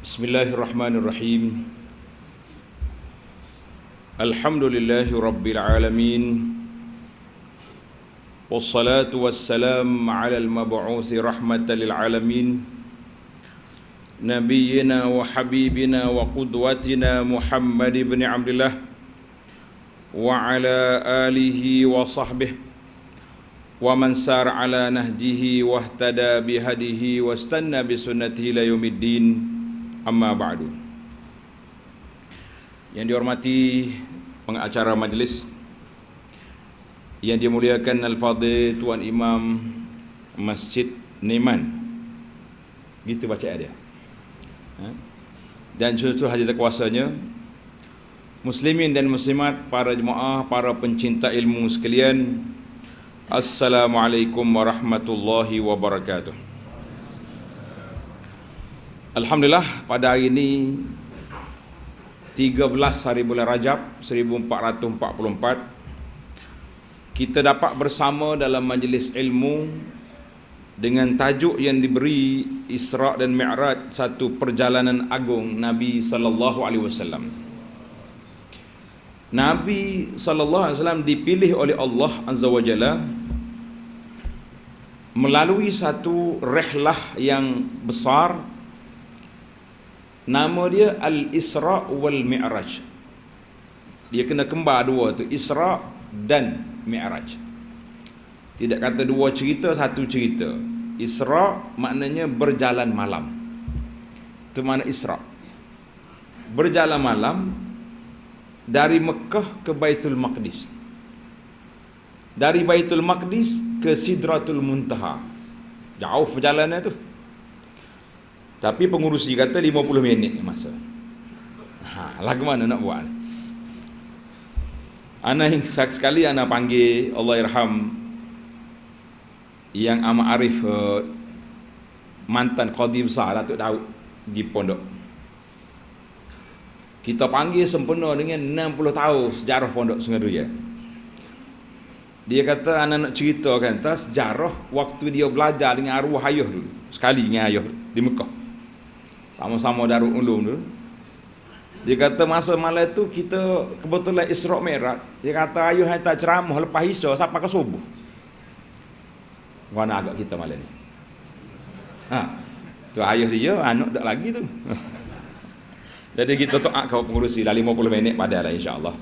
Bismillahirrahmanirrahim. Alhamdulillahi Rabbil Alamin. Wassalatu wassalam ala al-mab'uthi rahmatan lil alamin. Nabiyyina wa habibina wa qudwatina Muhammad ibn Abdullah wa ala alihi wa sahbihi wa man sar ala nahjihi wa ihtada bihadihi wa istanna bi sunnatihi ila yaumiddin. Amma ba'du. Yang dihormati pengacara majlis, yang dimuliakan Al-Fadhil Tuan Imam Masjid Neman, gitu baca dia, dan seluruh hadirin kuasanya, muslimin dan muslimat, para jemaah, para pencinta ilmu sekalian, Assalamualaikum warahmatullahi wabarakatuh. Alhamdulillah, pada hari ini 13 hari bulan Rajab 1444, kita dapat bersama dalam majlis ilmu dengan tajuk yang diberi Isra' dan Mi'raj, satu perjalanan agung Nabi sallallahu alaihi wasallam. Nabi sallallahu alaihi wasallam dipilih oleh Allah Azza wa Jalla melalui satu rihlah yang besar. Nama dia Al-Isra' wal Mi'raj. Dia kena kembar dua tu, Isra' dan Mi'raj. Tidak kata dua cerita, satu cerita. Isra' maknanya berjalan malam. Itu makna Isra'. Berjalan malam dari Mekah ke Baitul Maqdis. Dari Baitul Maqdis ke Sidratul Muntaha. Jauh perjalanan tu. Tapi pengurusi kata 50 minit masa. Lagu mana nak buat? Ana sekali ana panggil Allah irham yang amat arif, mantan qadi besar Datuk Daud di pondok. Kita panggil sempena dengan 60 tahun sejarah pondok Sungai Durian. Dia kata ana nak ceritakan tentang sejarah waktu dia belajar dengan arwah ayah dulu. Sekali dengan ayah di Mekah. Sama-sama Darul Ulum tu. Dia kata masa malam tu kita kebetulan Isra' Mi'raj. Dia kata ayuh hantar ceramah lepas Isya sampai ke subuh. Mana agak kita malam ni. Tu ayuh dia, anak dak lagi tu. Jadi kita taat kau pengurusi dah 50 minit padahal insya-Allah.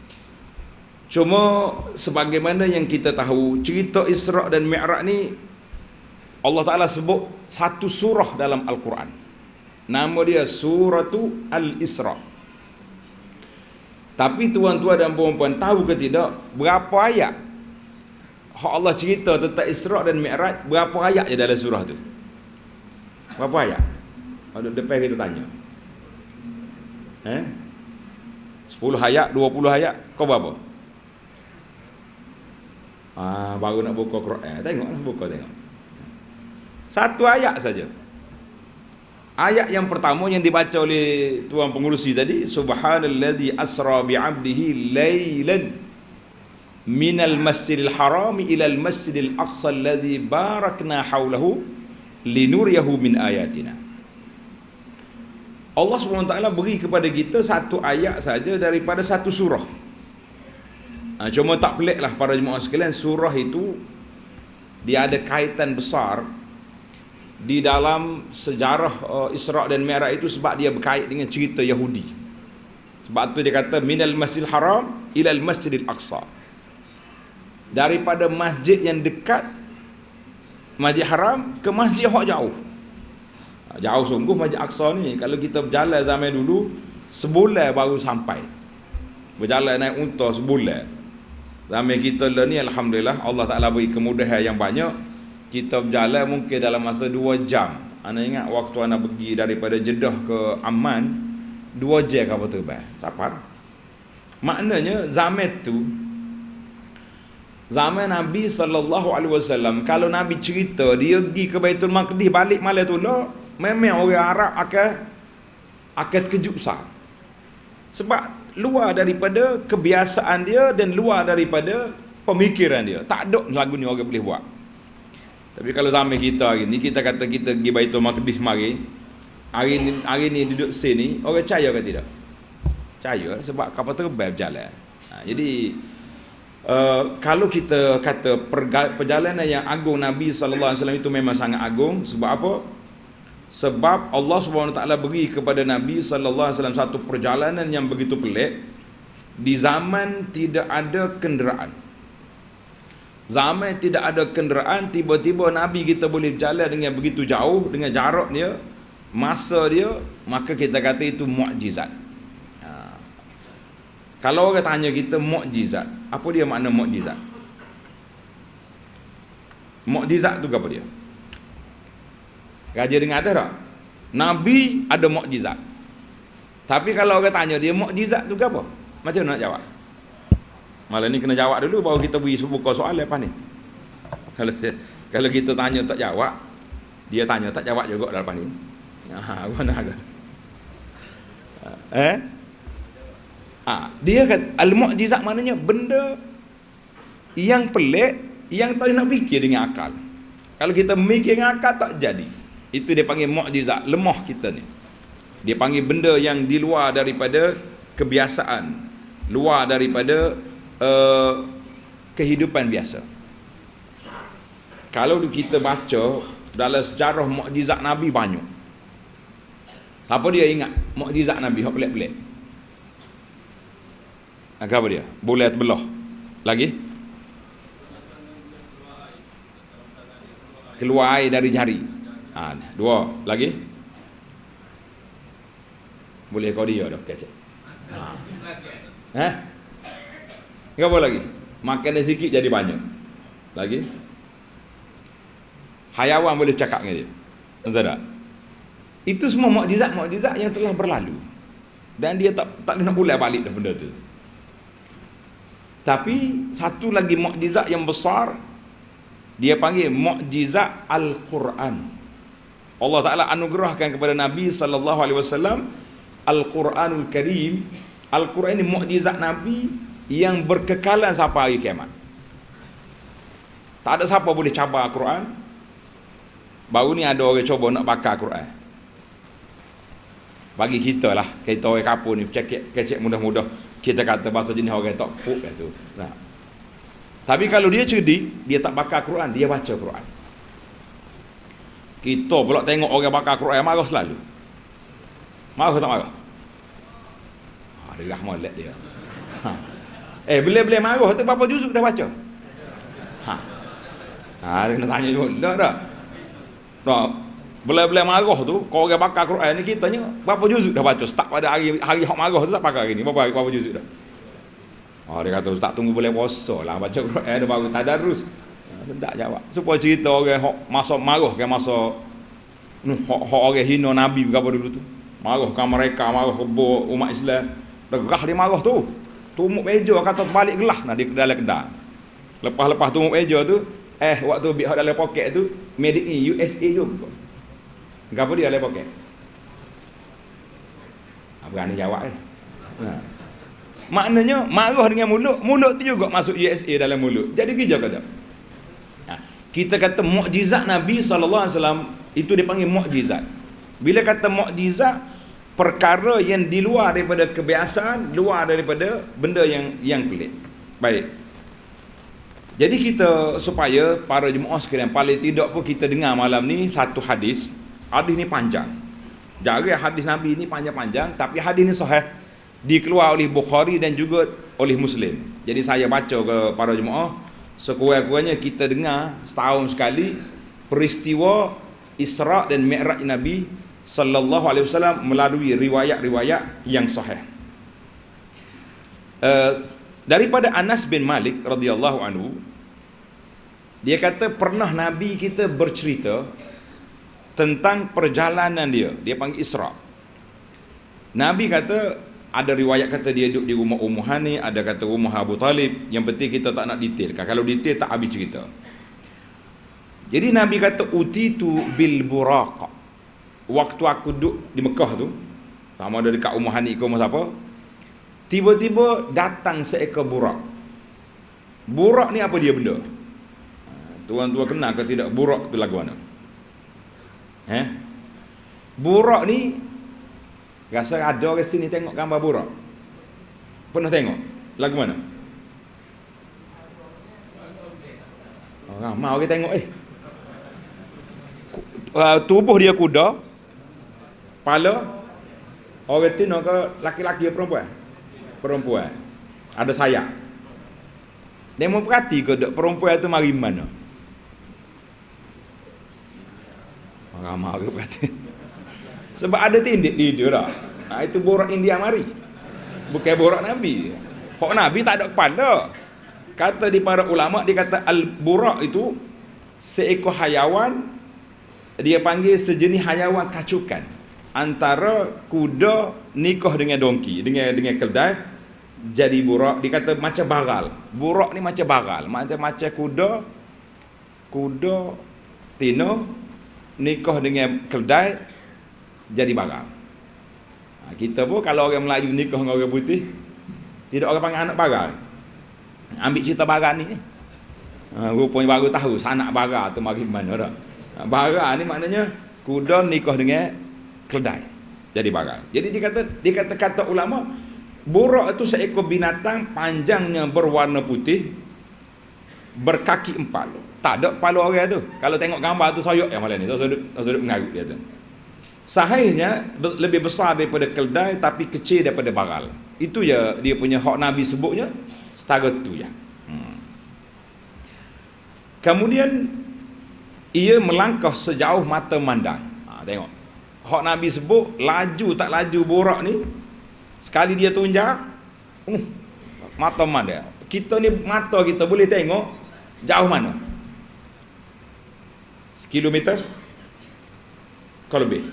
Cuma sebagaimana yang kita tahu, cerita Isra' dan Mi'raj ni Allah Taala sebut satu surah dalam Al-Quran. Nama dia Suratu Al-Isra'. Tapi tuan-tuan dan puan-puan tahu ke tidak, berapa ayat Allah cerita tentang Isra' dan Mi'raj? Berapa ayat je dalam surah tu? Berapa ayat? Ada depan kita tanya. 10 ayat, 20 ayat, kau berapa? Baru nak buka Quran. Tengoklah, buka tengok. Satu ayat saja. Ayat yang pertama yang dibaca oleh tuan pengurusi tadi, Subhanalladzi asra bi'abdihi lailan minal masjidil harami ilal masjidil aqsa alladzi barakna haulahu linuriyahu min ayatina. Allah SWT beri kepada kita satu ayat saja daripada satu surah. Cuma tak peliklah para jemaah sekalian, surah itu dia ada kaitan besar di dalam sejarah Isra' dan Mi'raj itu, sebab dia berkait dengan cerita Yahudi. Sebab tu dia kata minal masjidil haram ilal masjidil aqsa. Daripada masjid yang dekat, Masjid Haram, ke masjid yang jauh. Jauh sungguh Masjid Aqsa ni. Kalau kita berjalan zaman dulu, sebulan baru sampai. Berjalan naik unta sebulan. Zaman kita lah ni alhamdulillah Allah Ta'ala beri kemudahan yang banyak. Kita berjalan mungkin dalam masa 2 jam. Ana ingat waktu ana pergi daripada Jeddah ke Amman, 2 jam kapal terbang. Sapar. Maknanya zaman Nabi sallallahu alaihi wasallam, kalau Nabi cerita dia pergi ke Baitul Maqdis balik malam tu lah, memang orang Arab akan terkejut besar. Sebab luar daripada kebiasaan dia dan luar daripada pemikiran dia. Tak ada lagu ni orang boleh buat. Tapi kalau zaman kita hari ni, kita kata kita pergi Baitul Maqdis mari, hari ni duduk sini, orang percaya ke tidak? Percaya sebab kapal terbang berjalan. Jadi kalau kita kata perjalanan yang agung Nabi sallallahu alaihi wasallam itu memang sangat agung. Sebab apa? Sebab Allah Subhanahu Wa Taala beri kepada Nabi sallallahu alaihi wasallam satu perjalanan yang begitu pelik. Di zaman tidak ada kenderaan. Zaman tidak ada kenderaan, tiba-tiba Nabi kita boleh berjalan dengan begitu jauh, dengan jarak dia, masa dia, maka kita kata itu mukjizat. Kalau orang tanya kita mukjizat, apa dia makna mukjizat? Mukjizat tu apa dia? Raja dengar ada tak? Nabi ada mukjizat. Tapi kalau orang tanya dia mukjizat tu apa? Macam mana nak jawab? Malah ni kena jawab dulu baru kita beri buka soal lepas ni. Kalau kita tanya tak jawab, dia tanya tak jawab juga dalam ni. Mana agak? Dia kata al-mu'jizat maknanya benda yang pelik, yang tak nak fikir dengan akal. Kalau kita mikir dengan akal tak jadi. Itu dia panggil mu'jizat, lemah kita ni. Dia panggil benda yang di luar daripada kebiasaan, luar daripada kehidupan biasa. Kalau kita baca dalam sejarah mukjizat Nabi banyak. Siapa dia ingat mukjizat Nabi hak pelik-pelik? Apa dia? Boleh terbelah. Lagi? Keluar air dari jari. Dua. Lagi? Boleh kau dia dah kecek. Apa lagi? Makan sikit jadi banyak. Lagi? Hayawan boleh cakap dengan dia. Entah tak? Itu semua mukjizat-mukjizat yang telah berlalu. Dan dia tak nak boleh balik dah benda tu. Tapi satu lagi mukjizat yang besar, dia panggil mukjizat Al-Quran. Allah Ta'ala anugerahkan kepada Nabi sallallahu alaihi wasallam Al-Quranul Karim. Al-Quran ini mukjizat Nabi yang berkekalan sampai hari kiamat. Tak ada siapa boleh cabar Al-Quran. Baru ni ada orang cuba nak bakar Al-Quran. Bagi kita lah, kita orang kapur ni kecek mudah-mudah, kita kata bahasa jenis orang tak puk tu. Tapi kalau dia cerdik, dia tak bakar Quran, dia baca Quran. Kita pula tengok orang bakar Quran marah selalu. Marah tak marah? Dia rahmat dia. Boleh marah tu berapa juzuk dah baca? Dia kena tanya dulu. Tak. Boleh marah tu, kalau orang bakar Quran ni kita tanya berapa juzuk dah baca? Start pada hari hak marah tu tak bakar hari ni. Berapa juzuk dah? Dia kata ustaz tunggu boleh puasa lah baca Quran dah baru tadarus. Tak jawab. Supaya cerita orang hak masa marah kan masa hak orang hina Nabi berapa dulu tu. Marahkan mereka, marah ke umat Islam. Regah dia marah tu. Tumuk meja kata balik gelah di dalam kedai. Lepas tumuk meja tu, waktu big hot dalam poket tu made in USA juga. Gapo dia dalam poket? Berani jawab Maknanya marah dengan mulut tu juga masuk USA dalam mulut. Jadi kerja kata. Kita kata mukjizat Nabi sallallahu alaihi wasallam itu dipanggil mukjizat. Bila kata mukjizat, perkara yang di luar daripada kebiasaan, luar daripada benda yang pelik. Baik. Jadi kita supaya para jemaah sekalian paling tidak pun kita dengar malam ni satu hadis. Hadis ni panjang. Jarang hadis Nabi ni panjang-panjang, tapi hadis ni sahih, dikeluar oleh Bukhari dan juga oleh Muslim. Jadi saya baca ke para jemaah, sekurang-kurangnya kita dengar setahun sekali peristiwa Isra' dan Mi'raj Nabi sallallahu alaihi wasallam melalui riwayat-riwayat yang sahih. Daripada Anas bin Malik radhiyallahu anhu, dia kata pernah Nabi kita bercerita tentang perjalanan dia panggil Isra'. Nabi kata, ada riwayat kata dia duduk di rumah Ummu Hani, ada kata rumah Abu Talib. Yang penting kita tak nak detailkan. Kalau detail tak habis cerita. Jadi Nabi kata utitu bil buraq. Waktu aku duduk di Mekah tu, sama ada dekat Ummu Hani ke rumah siapa, tiba-tiba datang seekor buraq. Buraq ni apa dia benda? Tuan-tuan kenal ke tidak buraq tu lagu mana? Burak ni, rasa ada orang sini tengok gambar burak? Pernah tengok? Lagu mana? Oh, ramai orang tengok tubuh dia kuda, kepala orang tino ke laki-laki atau perempuan? Perempuan. Ada sayap. Demo perhati ke perempuan tu mari mana? Ramai orang perhati. Sebab ada tindik di dia dah. Itu borak India mari. Bukan borak Nabi. Hak Nabi tak ada kepala. Kata di para ulama, dia kata al-burak itu seekor hayawan, dia panggil sejenis hayawan kacukan. Antara kuda nikah dengan donki, dengan keldai, jadi burak. Dia kata macam bagal. Burak ni macam bagal, macam kuda tino nikah dengan keldai, jadi bagal. Kita pun kalau orang Melayu nikah dengan orang putih, tidak orang panggil anak bagal. Ambil cerita bagal ni. Rupanya baru tahu sanak bagal tu mari mana dah. Bagal ni maknanya kuda nikah dengan keldai, jadi bagal. Jadi dia kata ulama, burak itu seekor binatang panjangnya berwarna putih, berkaki 4. Tak ada kepala orang tu. Kalau tengok gambar tu soyok yang malam ni, sudut mengarut dia tu. Sahihnya lebih besar daripada keldai tapi kecil daripada bagal. Itu ya dia punya hak Nabi sebutnya setara tu ya. Kemudian ia melangkah sejauh mata mandang. Tengok. Hak Nabi sebut laju tak laju burak ni, sekali dia tunjuk, mata mandang. Kita ni mata kita boleh tengok jauh mana? Sekilometer? Kalau lebih.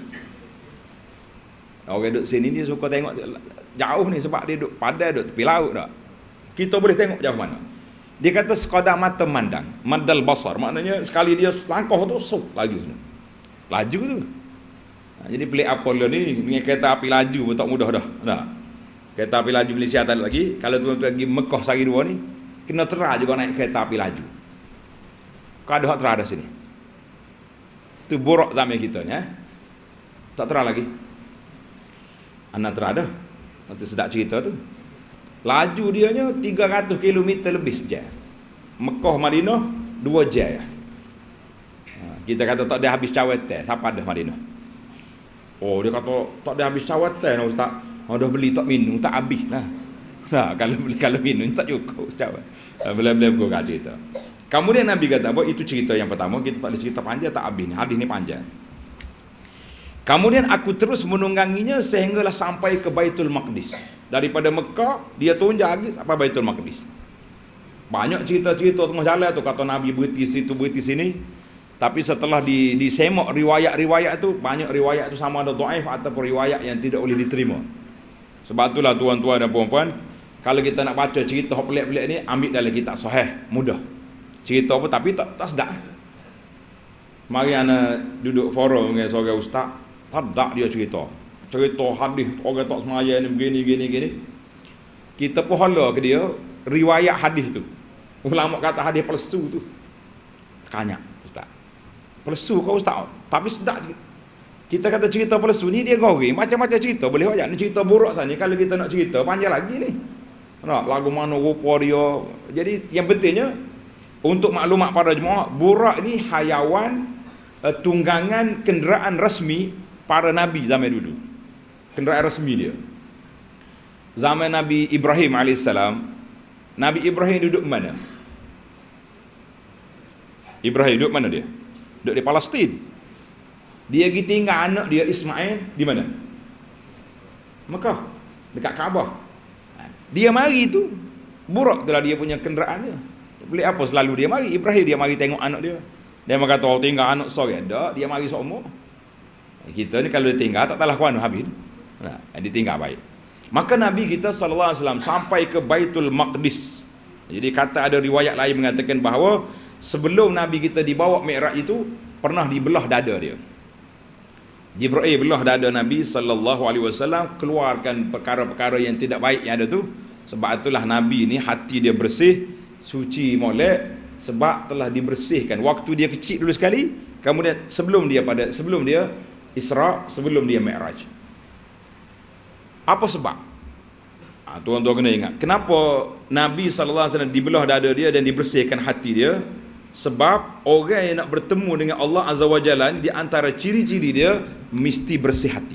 Orang duduk sini ni suka tengok jauh ni sebab dia duduk padai, duduk tepi laut dah. Kita boleh tengok jauh mana. Dia kata sekadar mata mandang, madal basar, maknanya sekali dia langkah tu laju tu. Laju tu. Jadi pelik Apollo ni dengan kereta api laju pun tak mudah dah. Kereta api laju Malaysia tak ada lagi. Kalau tuan-tuan pergi Mekah sehari dua ni, kena terah juga naik kereta api laju. Kau ada hak terah dah sini. Tu burak zaman kita ni. Tak terah lagi. Anak terah dah. Nanti sedap cerita tu. Laju dianya 300 km lebih sejam. Mekah Madinah 2 jam. Kita kata tak ada habis cawat teh. Siapa ada Madinah? Oh, dia kata tak ada habis cawat teh Ustaz. Dah beli tak minum tak habis lah. Kalau minum tak cukup cawat. Bila-bila gua kata cerita. Kemudian Nabi kata apa? Itu cerita yang pertama. Kita tak ada cerita panjang tak habis ni. Hadis ni panjang. Kemudian aku terus menungganginya sehinggalah sampai ke Baitul Maqdis. Daripada Mekah dia tunjuk lagi sampai Baitul Maqdis. Banyak cerita-cerita tengah jalan tu, kata Nabi berhenti situ berhenti sini. Tapi setelah disemak riwayat-riwayat tu, banyak riwayat tu sama ada dhaif ataupun riwayat yang tidak boleh diterima. Sebab itulah tuan-tuan dan puan-puan, kalau kita nak baca cerita pelik-pelik ni, ambil dalam kitab sahih, mudah. Cerita apa tapi tak sedap. Mari ana duduk forum dengan seorang ustaz, tak ada dia cerita hadis orang tak semaya ni begini. Kita pun hala ke dia riwayat hadis tu. Ulama kata hadis palsu tu. Tanya ustaz. Palsu kau ustaz? Tapi sedap. Kita kata cerita palsu ni dia goreng macam-macam cerita. Boleh wajar ni cerita buruk sana. Kalau kita nak cerita panjang lagi ni. Nak lagu mana rupa dia. Jadi yang pentingnya untuk maklumat para jemaah, burak ni hayawan tunggangan kenderaan rasmi para nabi zaman dulu. Kenderaan rasmi dia. Zaman Nabi Ibrahim AS, Nabi Ibrahim duduk mana? Ibrahim duduk mana dia? Duduk di Palestin. Dia pergi tinggal anak dia Ismail di mana? Mekah, dekat Kaabah. Dia mari tu burak telah dia punya kenderaan dia. Boleh apa selalu dia mari? Ibrahim dia mari tengok anak dia. Dia kata orang tinggal anak seorang dah, dia mari seumur. Kita ni kalau dia tinggal tak tahu kuan habis. Dia tinggal baik. Maka Nabi kita sallallahu alaihi wasallam sampai ke Baitul Maqdis. Jadi kata ada riwayat lain mengatakan bahawa sebelum Nabi kita dibawa Mi'raj itu pernah dibelah dada dia. Jibril belah dada Nabi sallallahu alaihi wasallam, keluarkan perkara-perkara yang tidak baik yang ada tu. Sebab itulah Nabi ni hati dia bersih, suci molek sebab telah dibersihkan waktu dia kecil dulu sekali. Kemudian sebelum dia Isra sebelum dia Mi'raj. Apa sebab? Tuan-tuan kena ingat, kenapa Nabi SAW dibelah dada dia dan dibersihkan hati dia? Sebab orang yang nak bertemu dengan Allah Azza wa Jalla, di antara ciri-ciri dia mesti bersih hati.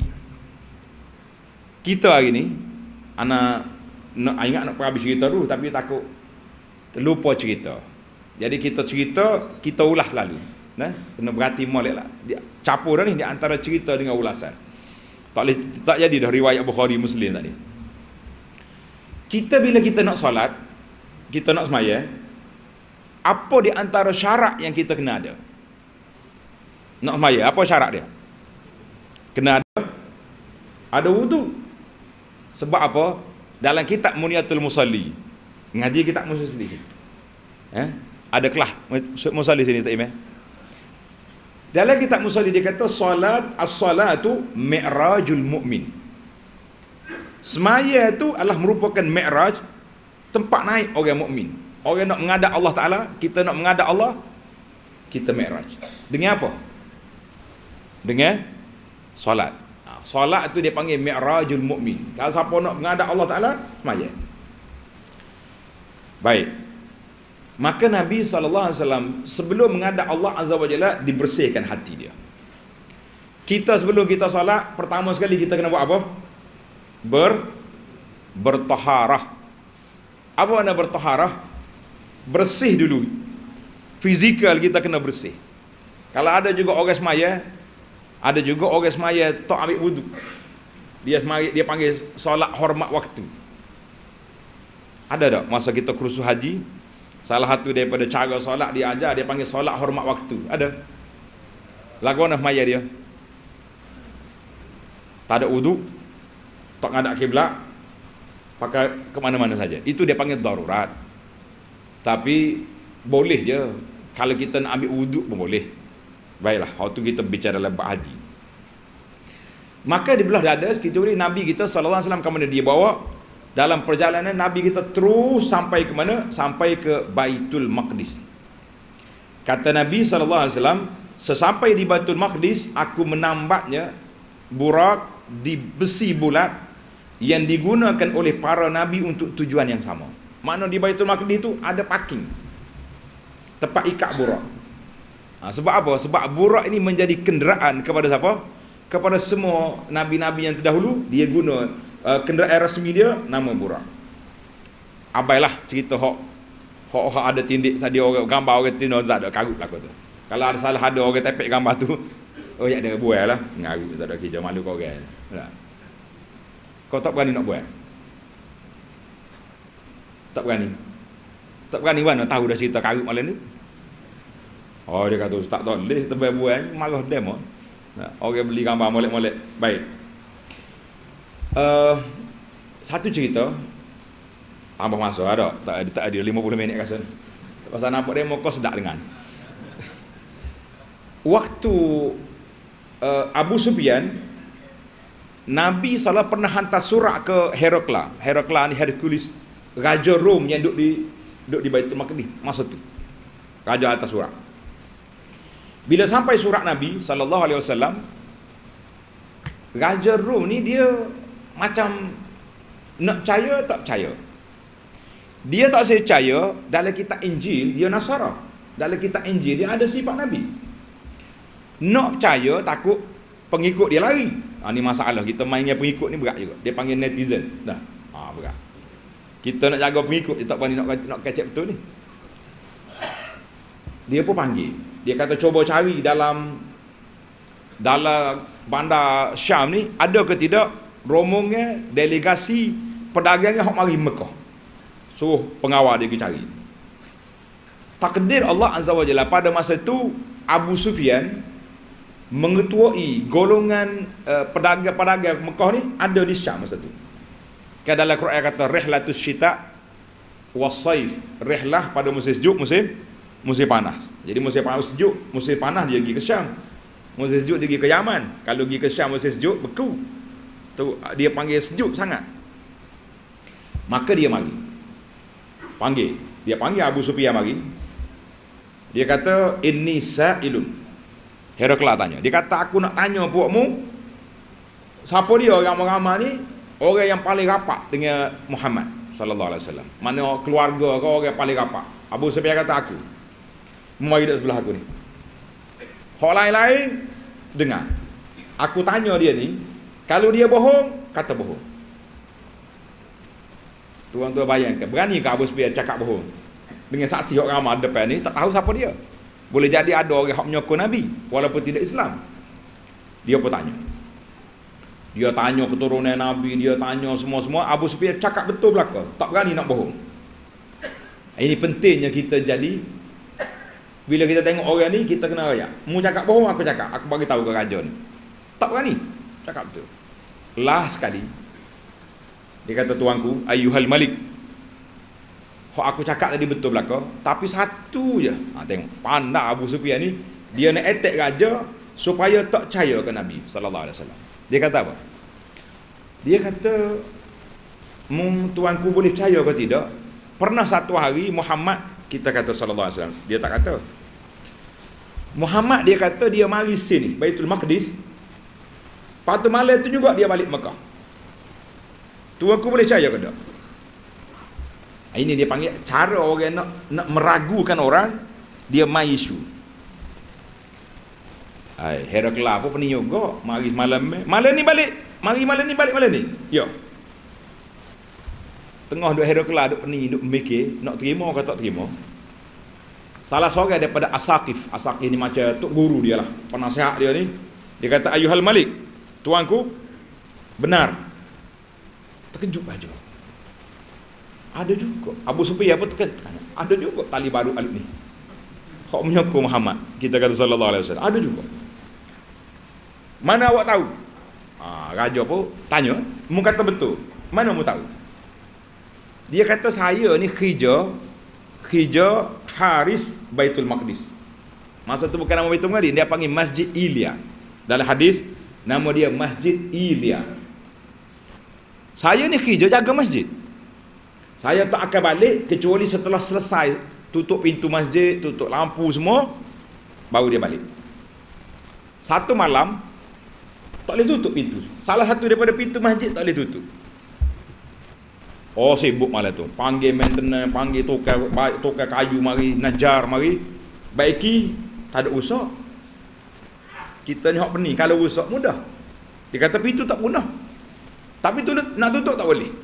Kita hari ni, ingat nak habis cerita dulu, tapi takut terlupa cerita. Jadi kita cerita, kita ulas lalu. Kena berhati molek lah. Capur dah ni di antara cerita dengan ulasan. Tak jadi dah riwayat Bukhari Muslim tadi. Kita bila kita nak solat, kita nak semaya, apa di antara syarat yang kita kena ada? Nak semaya, apa syarat dia? Kena ada wudu. Sebab apa? Dalam kitab Muniyatul Musalli, ngaji kitab Musalli, ada kelas Musalli sini tak Imam? Dalam kitab Musalli dia kata as-salatu mi'rajul mu'min. Semaya itu adalah merupakan mi'raj, tempat naik orang mukmin. Orang nak menghadap Allah Ta'ala, kita nak menghadap Allah, kita mi'raj. Dengan apa? Dengan solat. Solat itu dia panggil mi'rajul mu'min. Kalau siapa nak menghadap Allah Ta'ala, semaya. Baik. Maka Nabi SAW sebelum menghadap Allah Azza wa Jalla, dibersihkan hati dia. Kita sebelum kita solat, pertama sekali kita kena buat apa? Bertaharah. Apa makna bertaharah? Bersih dulu. Fizikal kita kena bersih. Kalau ada juga orang semaya, ada juga orang semaya tak ambil wudu. Dia panggil solat hormat waktu. Ada tak masa kita kursus haji, salah satu daripada cara solat dia ajar, dia panggil solat hormat waktu. Ada? Lagu mana semaya dia? Tak ada wudu, tak ngadap kiblat, pakai ke mana-mana saja. Itu dia panggil darurat. Tapi boleh je kalau kita nak ambil wuduk pun boleh. Baiklah, waktu kita bicara dalam bab haji. Maka di belah dada kita ni Nabi kita sallallahu alaihi wasallam ke mana dia bawa dalam perjalanan Nabi kita terus sampai ke mana? Sampai ke Baitul Maqdis. Kata Nabi sallallahu alaihi wasallam, sesampai di Baitul Maqdis aku menambatnya burak di besi bulat yang digunakan oleh para nabi untuk tujuan yang sama. Makna di Baitul Maqdis itu ada parking, tempat ikat burak. Sebab apa? Sebab burak ini menjadi kenderaan kepada siapa? Kepada semua nabi-nabi yang terdahulu. Dia guna kenderaan rasmi dia, nama burak. Abailah cerita hok ada tindik tadi, orang gambar orang tindik tak ada karut lah kata. Kalau ada salah ada orang tepek gambar tu, oh ya dia buai lah, ngarut tak ada kerja, malu kau orang. Kau tak berani nak buat? Tak berani. Tak berani mana tahu dah cerita karut malam ni. Oh dia kata tak boleh tebal buat, marah demo. Orang beli gambar molek-molek. Baik. Satu cerita tambah masuk ada tak ada 50 minit rasa. Pasal nampak demo kau sedap dengar. Waktu Abu Sufyan, Nabi SAW pernah hantar surat ke Herakla. Herakla ni Hercules, raja Rom yang duduk di Baitul Maqdis masa tu. Raja hantar surat. Bila sampai surat Nabi SAW, raja Rom ni dia macam nak percaya tak percaya. Dia tak percaya dalam kitab Injil dia Nasara. Dalam kitab Injil dia ada sifat Nabi. Nak percaya takut pengikut dia lari. Ni masalah, kita mainnya pengikut ni berat juga. Dia panggil netizen. Dah. Berat. Kita nak jaga pengikut, dia tak berani nak kecek betul ni. Dia pun panggil. Dia kata cuba cari dalam bandar Syam ni ada ke tidak rombongan delegasi pedagangnya hok mari Mekah. Suruh pengawal dia pergi cari. Takdir Allah Azza wa Jalla pada masa itu Abu Sufyan mengetuai golongan pedagang-pedagang Mekah ni ada di Syam masa tu. Kan dalam Quran kata rihlatus syita was-saif, rihlah pada musim sejuk, musim panas. Jadi musim panas sejuk, musim panas dia pergi ke Syam. Musim sejuk dia pergi ke Yaman. Kalau pergi ke Syam musim sejuk beku. Tu dia panggil sejuk sangat. Maka dia mari. Dia panggil Abu Sufyan mari. Dia kata inni sa'ilun. Herakla tanya. Dia kata, aku nak tanya puakmu, siapa dia orang ramai ni? Orang yang paling rapat dengan Muhammad sallallahu alaihi wasallam. Mana keluarga kau orang yang paling rapat? Abu Sufyan kata, aku. Mari duduk sebelah aku ni. Hak lain-lain dengar. Aku tanya dia ni, kalau dia bohong, kata bohong. Tuan-tuan bayangkan, berani ke Abu Sufyan cakap bohong? Dengan saksi orang ramai depan ni, tak tahu siapa dia. Boleh jadi ada orang yang menyokong Nabi walaupun tidak Islam. Dia pun tanya. Dia tanya keturunan Nabi, dia tanya semua-semua. Abu Sufyan cakap betul belaka, tak berani nak bohong. Ini pentingnya kita jadi, bila kita tengok orang ni, kita kena raya. Mu cakap bohong, aku cakap. Aku bagi tahu ke raja ni. Tak berani cakap betul. Last sekali dia kata, tuanku, ayyuhal malik, hak aku cakap tadi betul belaka, tapi satu je. Tengok, pandai Abu Sufyan ni, dia nak attack raja supaya tak percaya ke Nabi sallallahu alaihi wasallam. Dia kata apa? Dia kata, tuanku boleh percaya ke tidak? Pernah satu hari Muhammad, kita kata sallallahu alaihi wasallam, dia tak kata. Muhammad dia kata dia mari sini Baitul Maqdis. Lepas tu malam tu juga dia balik Mekah. Tuanku boleh percaya ke tak? Ini dia panggil cara orang nak meragukan orang, dia mai isu. Herakla apa pening juga, mari malam ni balik. Mari malam ni balik malam ni. Ya. Tengah duk Herakla duk pening, duk mikir nak terima ke tak terima. Salah seorang daripada Asaqif ni macam tok guru dia lah, penasihat dia ni. Dia kata, ayyuhal malik, tuanku, benar. Terkejut aja. Ada juga Abu Sufyan apa tekan. Ada juga tali baru alif ni. Hak menyokong Muhammad. Kita kata sallallahu alaihi wasallam. Ada juga. Mana awak tahu? Raja pun tanya, mu kata betul. Mana mu tahu? Dia kata saya ni khija Haris Baitul Maqdis. Masa tu bukan nama Baitul Maqdis, dia panggil Masjid Ilya. Dalam hadis nama dia Masjid Ilya. Saya ni khija jaga masjid. Saya tak akan balik kecuali setelah selesai tutup pintu masjid, tutup lampu semua, baru dia balik. Satu malam tak boleh tutup pintu. Salah satu daripada pintu masjid tak boleh tutup. Oh, sibuk malam tu. Panggil maintenance, panggil tukar kayu mari, najar mari. Baiki, tak ada usak. Kita ni hak pening, kalau usak mudah. Dia kata pintu tak punah. Tapi tu nak tutup tak boleh.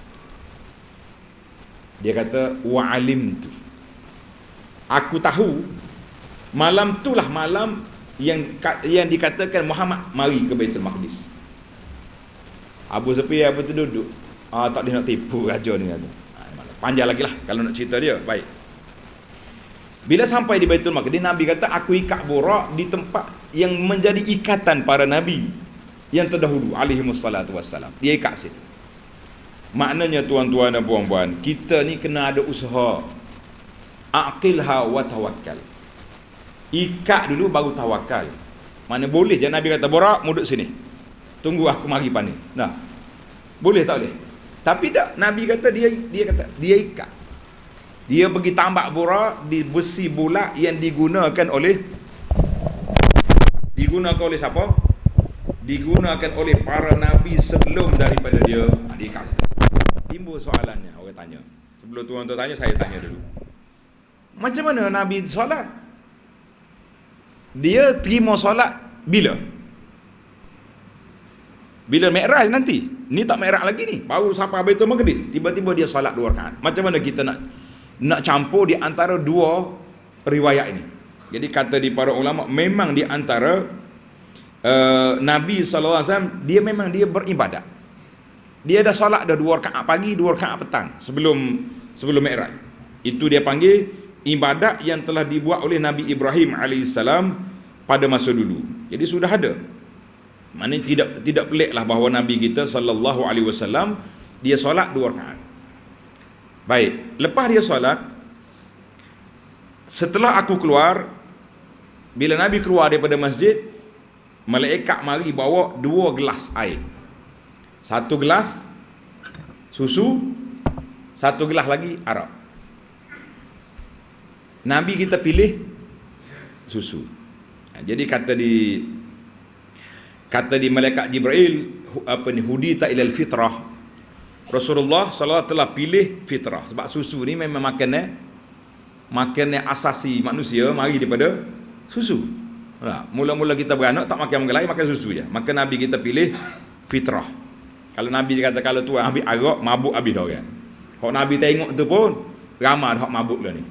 Dia kata, wa'alim tu. Aku tahu malam itulah malam yang dikatakan Muhammad mari ke Baitul Maqdis. Abu Sufyan apa tu duduk. Tak boleh nak tipu raja ni kata. Panjang lagi lah kalau nak cerita dia. Baik. Bila sampai di Baitul Maqdis, Nabi kata, aku ikat borak di tempat yang menjadi ikatan para Nabi yang terdahulu alaihimussalatu wassalam. Dia ikat situ. Maknanya tuan-tuan dan puan-puan, kita ni kena ada usaha. Aqilha wa tawakkal. Ikat dulu baru tawakal. Mana boleh je Nabi kata, borak, mu duduk sini. Tunggu aku mari panik. Nah. Boleh tak boleh? Tapi tak, Nabi kata dia ikat. Dia pergi tambak borak di besi bulat yang digunakan oleh siapa? Digunakan oleh para nabi sebelum daripada dia. Dia ikat. Timbul soalannya, orang tanya. Sebelum tuan-tuan tanya, saya tanya dulu. Macam mana Nabi solat? Dia terima solat bila? Bila Mi'raj nanti. Ni tak Mi'raj lagi ni. Baru sampai Baitul Maqdis. Tiba-tiba dia solat 2 rakaat. Macam mana kita nak campur di antara dua riwayat ini? Jadi kata di para ulama, memang di antara Nabi SAW, dia memang dia beribadat. Dia dah solat dah 2 rakaat pagi, 2 rakaat petang sebelum Mi'raj. Itu dia panggil ibadat yang telah dibuat oleh Nabi Ibrahim alaihissalam pada masa dulu. Jadi sudah ada. Maknanya tidak peliklah bahawa Nabi kita sallallahu alaihi wasallam dia solat 2 rakaat. Baik, lepas dia solat, setelah aku keluar, bila Nabi keluar daripada masjid, malaikat mari bawa 2 gelas air. 1 gelas susu, 1 gelas lagi arak. Nabi kita pilih susu. Jadi kata di malaikat Jibril, hudita ilal fitrah. Rasulullah SAW telah pilih fitrah. Sebab susu ni memang makannya asasi manusia mari daripada susu. Mula-mula kita beranak tak makan benda lain, makan susu je. Maka Nabi kita pilih fitrah. Kalau Nabi dia kata kalau tuan ambil arak, mabuk habis dah orang. Hak Nabi tengok tu pun ramai hak mabuk lah ni.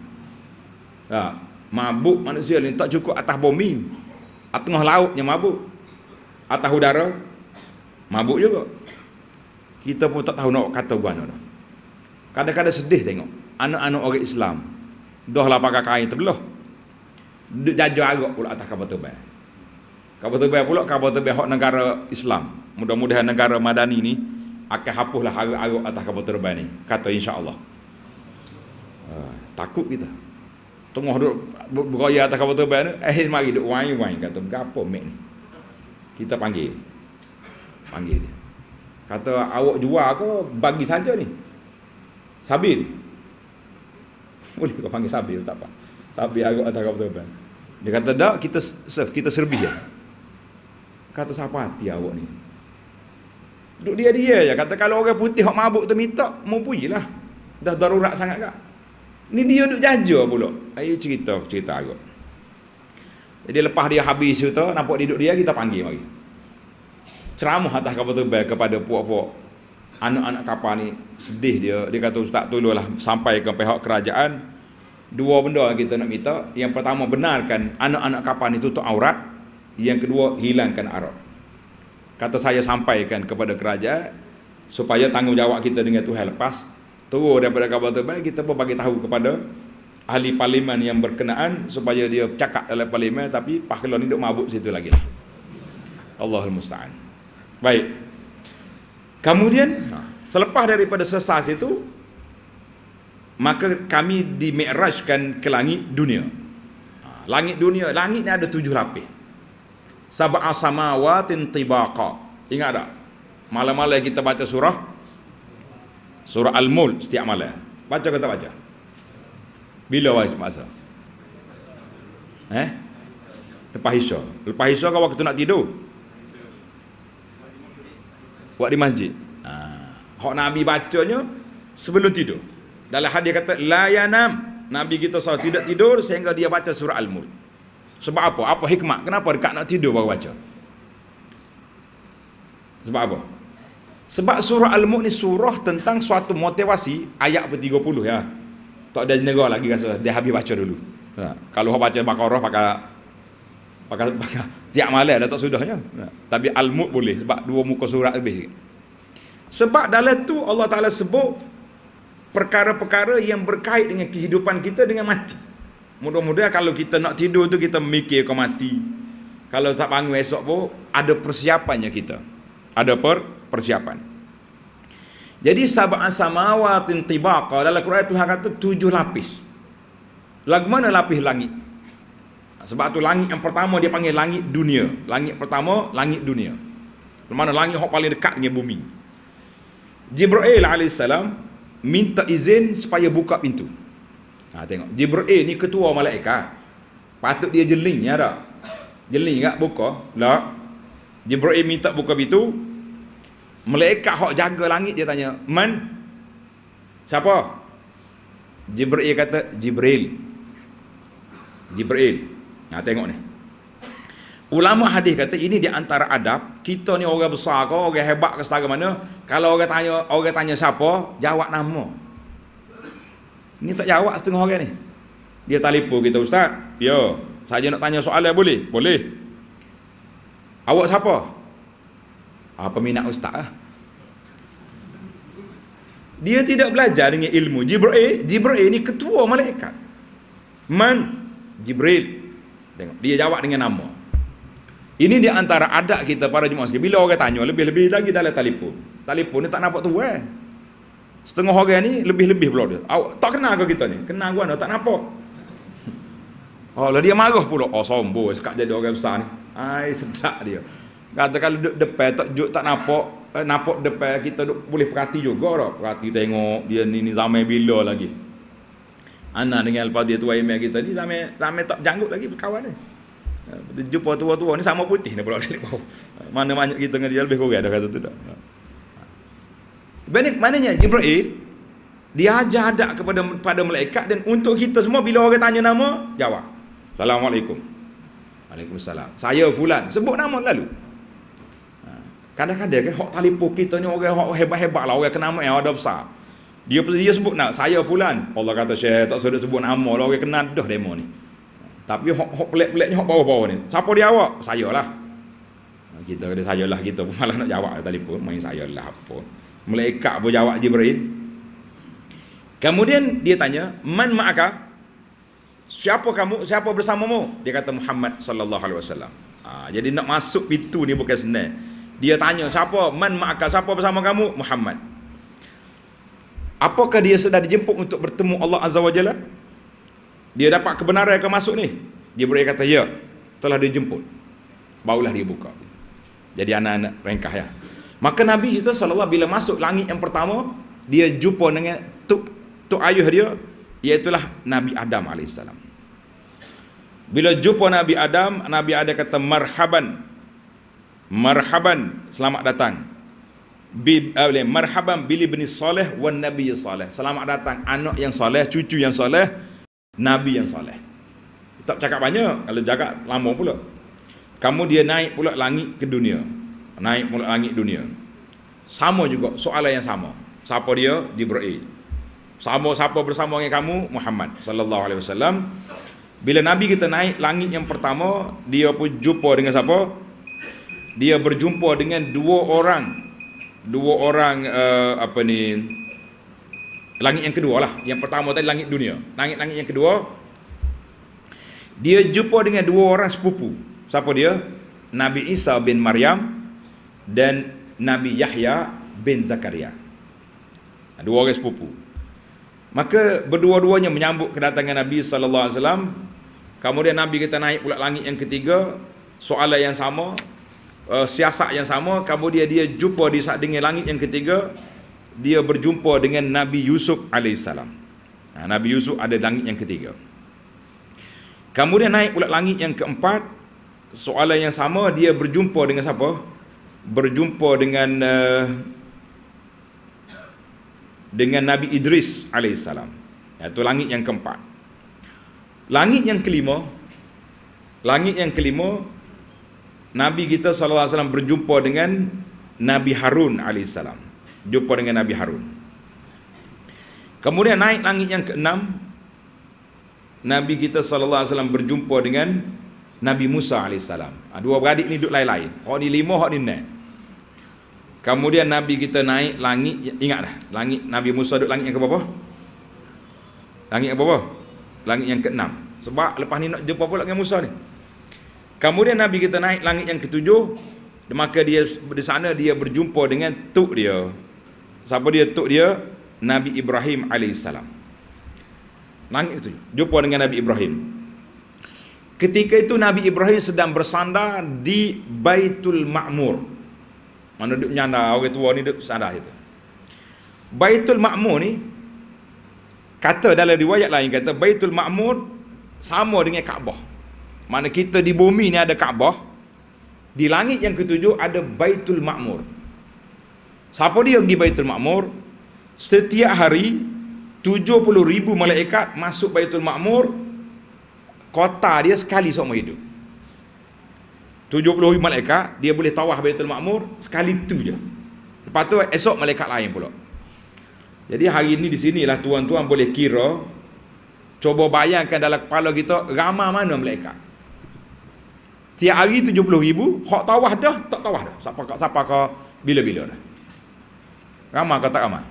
Mabuk manusia ni tak cukup atas bumi, atas tengah lautnya mabuk, atas udara mabuk juga. Kita pun tak tahu nak kata mana dah. Kadang-kadang sedih tengok anak-anak orang Islam dah lah pakai kain terbelah, jajar arak pula atas kapal terbang. Kapal terbang pula kapal terbang hak negara Islam. Mudah-mudahan negara Madani ni akan hapuslah arak-arak atas kapal terbang ni, kata insya-Allah. Takut kita tengah duk beraya atas kapal terbang ni, mari duk wain-wain kata gapo mek ni. Kita panggil dia, kata awak jual ke bagi saja ni sabil, boleh kau panggil sabil tak apa, sabil arak atas kapal terbang. Dia kata dak, kita serve, kita servis je. Kata siapa hati awak ni, duk dia je. Kata kalau orang putih hok mabuk tu minta mau pujilah, dah darurat sangat kak. Ni dia duk jaja pula. Ayo cerita agak. Jadi lepas dia habis tu, nampak dia duduk dia, kita panggil mari. Ceramah atas kapal terbang kepada puak-puak anak-anak kapal ni. Sedih dia. Dia kata ustaz tolonglah sampai ke pihak kerajaan. Dua benda yang kita nak minta. Yang pertama, benarkan anak-anak kapal ni tutup aurat. Yang kedua, hilangkan arak. Kata saya sampaikan kepada kerajaan supaya tanggungjawab kita dengan Tuhan lepas turun daripada kapal terbang, kita pun bagi tahu kepada ahli parlimen yang berkenaan supaya dia cakap dalam parlimen, tapi pahlawan ni duk mabuk situ lagi lah. Allahul musta'an. Baik. Kemudian selepas daripada selesai situ, maka kami dimi'rajkan ke langit dunia. Langit dunia, langit ni ada 7 lapis. Sab'a samawatin tibaqa. Ingat tak? Malam-malam kita baca surah Al-Mulk setiap malam. Baca ke tak baca? Bila masa? Lepas Isya. Lepas Isya kan waktu nak tidur? Waktu di masjid. Hak Nabi bacanya sebelum tidur. Dalam hadis kata la yanam. Nabi kita SAW tidak tidur sehingga dia baca surah Al-Mulk. Sebab apa? Apa hikmat? Kenapa dekat nak tidur baru baca? Sebab apa? Sebab surah Al-Mulk ni surah tentang suatu motivasi, ayat per-30 ya. Tak ada negara lagi rasa, dia habis baca dulu. Kalau baca Baqarah pakai tiap malam dah tak sudahnya. Tapi Al-Mulk boleh sebab 2 muka surat lebih. Sebab dalam tu Allah Taala sebut perkara-perkara yang berkait dengan kehidupan kita dengan mati. Mudah-mudahan kalau kita nak tidur tu kita memikir ke mati. Kalau tak bangun esok pun ada persiapannya kita. Ada persiapan. Jadi sab'a samawatin tibaqa, dalam Quran Tuhan kata 7 lapis. Lagu mana lapis langit? Sebab tu langit yang pertama dia panggil langit dunia. Langit pertama langit dunia. Mana langit yang paling dekat dengan bumi. Jibril alaihissalam minta izin supaya buka pintu. Tengok, Jibril ni ketua malaikat. Patut dia jeling ya tak? Jeling tak buka? Tak. Jibril minta buka pintu. Malaikat hok jaga langit dia tanya, "Man? Siapa?" Jibril kata, "Jibril." Tengok ni. Ulama hadis kata ini di antara adab kita ni, orang besar ke, orang hebat ke setara mana, kalau orang tanya siapa, jawab nama. Ni tak jawab setengah orang ni. Dia telefon kita, "Ustaz, ya, saya nak tanya soalan boleh?" "Boleh." "Awak siapa?" Peminat ustaz lah. Dia tidak belajar dengan ilmu. Jibril ni ketua malaikat. Man? Jibril. Tengok, dia jawab dengan nama. Ini di antara adab kita para jemaah sekalian. Bila orang tanya, lebih-lebih lagi dalam telefon. Telefon ni tak nampak tu setengah orang ni lebih-lebih pula dia. Tak kenal ke kita ni? Kenal gua tak nampak. Lah dia marah pula. Sombong sekak jadi orang besar ni. Sedap dia. Kata kalau duduk depan tak nampak depan kita boleh perhati juga dah. Perhati tengok dia ni zaman bila lagi. Ana dengan Al-Fadhil tua email kita ni zaman tak janggut lagi kawan ni. Jumpa tua-tua ni sama putih ni pula balik bawah. Mana banyak kita dengan dia lebih kurang dah kata tu dah. Maknanya Jibril dia ajar adab kepada malaikat, dan untuk kita semua bila orang tanya nama, jawab. Assalamualaikum. Waalaikumsalam. Saya fulan, sebut nama lalu. Kadang-kadang kan hak telefon kita ni orang hak hebat-hebat lah, orang kenal yang ada besar. Dia sebut nak saya fulan. Allah kata Syekh tak suruh sebut nama lah, orang kenal dah demo ni. Tapi hak pelik-peliknya hak bawah-bawah ni. Siapa dia awak? Sayalah. Kita kata sayalah, kita pun malah nak jawab telefon, main sayalah apa. Malaikat pun jawab Jibril. Kemudian dia tanya, "Man ma'aka?" Siapa kamu? Siapa bersamamu? Dia kata Muhammad sallallahu alaihi wasallam. Jadi nak masuk pintu ni bukan senang. Dia tanya, "Siapa? Man ma'aka? Siapa bersama kamu?" Muhammad. Apakah dia sedang dijemput untuk bertemu Allah Azza wa Jalla? Dia dapat kebenaran akan masuk ni? Jibril kata, "Ya, telah dijemput." Barulah dia buka. Jadi anak-anak ringkas ya. Maka Nabi kita sallallahu bila masuk langit yang pertama, dia jumpa dengan tok ayah dia, iaitulah Nabi Adam alaihissalam. Bila jumpa Nabi Adam kata marhaban. Marhaban, selamat datang. Marhaban bil ibni salih wan nabiy salih. Selamat datang anak yang soleh, cucu yang soleh, nabi yang soleh. Tak cakap banyak, kalau cakap lama pula. Kamu dia naik pula langit ke dunia. Naik pula langit dunia. Sama juga, soalan yang sama. Siapa dia? Jibril. Siapa bersama dengan kamu? Muhammad sallallahu alaihi wasallam. Bila Nabi kita naik langit yang pertama, dia pun jumpa dengan siapa? Dia berjumpa dengan dua orang langit yang kedua lah. Yang pertama tadi langit dunia. Langit yang kedua, dia jumpa dengan dua orang sepupu. Siapa dia? Nabi Isa bin Maryam dan Nabi Yahya bin Zakaria. Dua orang sepupu. Maka berdua-duanya menyambut kedatangan Nabi sallallahu alaihi wasallam. Kemudian Nabi kita naik pula langit yang ketiga, soalan yang sama, siasat yang sama. Kemudian dia jumpa dengan langit yang ketiga, dia berjumpa dengan Nabi Yusuf alaihissalam. Nabi Yusuf ada langit yang ketiga. Kemudian naik pula langit yang keempat, soalan yang sama, dia berjumpa dengan siapa? Berjumpa dengan Nabi Idris alaihissalam. Itu langit yang keempat. Langit yang kelima, Nabi kita sallallahu alaihi wasallam berjumpa dengan Nabi Harun alaihissalam. Jumpa dengan Nabi Harun. Kemudian naik langit yang keenam, Nabi kita sallallahu alaihi wasallam berjumpa dengan Nabi Musa alaihissalam. Dua beradik ni duduk lain-lain. Hak ni lima, hak ni enam. Kemudian Nabi kita naik langit, ingat dah, langit Nabi Musa duduk langit yang ke berapa? Langit yang berapa? Langit yang ke-6. Sebab lepas ni nak jumpa pula dengan Musa ni. Kemudian Nabi kita naik langit yang ke-7, maka dia di sana dia berjumpa dengan tok dia. Siapa dia tok dia? Nabi Ibrahim alaihissalam. Langit ke-7, jumpa dengan Nabi Ibrahim. Ketika itu Nabi Ibrahim sedang bersandar di Baitul Ma'mur. Mana duduk menyandar, orang tua ni duduk bersandar situ. Baitul Ma'mur ni, kata dalam riwayat lain, kata Baitul Ma'mur sama dengan Kaabah. Mana kita di bumi ni ada Kaabah, di langit yang ketujuh ada Baitul Ma'mur. Siapa dia pergi Baitul Ma'mur? Setiap hari 70,000 malaikat masuk Baitul Ma'mur. Kota dia sekali seumur hidup. 70,000 malaikat, dia boleh tawaf Baitul Ma'mur sekali tu je. Lepas tu esok malaikat lain pula. Jadi hari ni di sinilah tuan-tuan boleh kira, cuba bayangkan dalam kepala kita ramai mana malaikat. Tiap hari 70,000, hak tawaf dah, tak tawaf dah. Siapa ke bila-bila dah. Ramai ke tak ramai?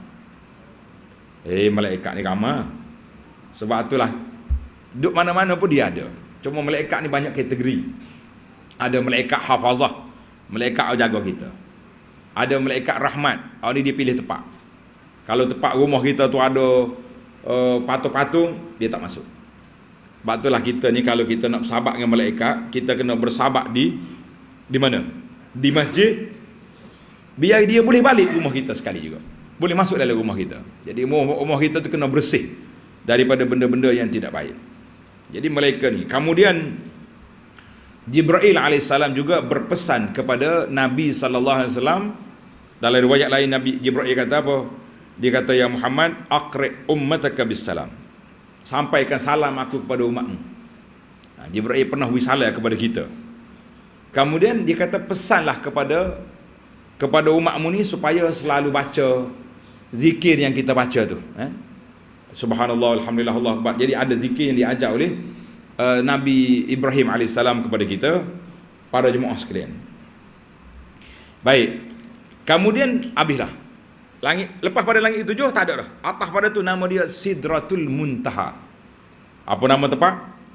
Malaikat ni ramai. Sebab itulah duduk mana-mana pun dia ada. Cuma malaikat ni banyak kategori. Ada malaikat hafazah, malaikat jaga kita. Ada malaikat rahmat, ni dia pilih tempat. Kalau tempat rumah kita tu ada patung-patung, dia tak masuk. Sebab itulah kita ni kalau kita nak bersahabat dengan malaikat, kita kena bersahabat di mana? Di masjid. Biar dia boleh balik rumah kita sekali juga. Boleh masuk dalam rumah kita. Jadi rumah kita tu kena bersih daripada benda-benda yang tidak baik. Jadi malaikat ni. Kemudian Jibril alaihissalam juga berpesan kepada Nabi sallallahu alaihi wasallam. Dalam riwayat lain Nabi Jibril kata apa? Dia kata, ya Muhammad, aqri ummataka bisalam. Sampaikan salam aku kepada umatmu. Jibril pernah wisala kepada kita. Kemudian dia kata, pesanlah kepada umatmu ni supaya selalu baca zikir yang kita baca tu. Subhanallah, alhamdulillah, Allah akbar. Jadi ada zikir yang diajar oleh Nabi Ibrahim alaihissalam kepada kita, para jemaah sekalian. Baik. Kemudian habislah. Langit, lepas pada langit tujuh tak ada dah. Atas pada tu nama dia Sidratul Muntaha. Apa nama tepat?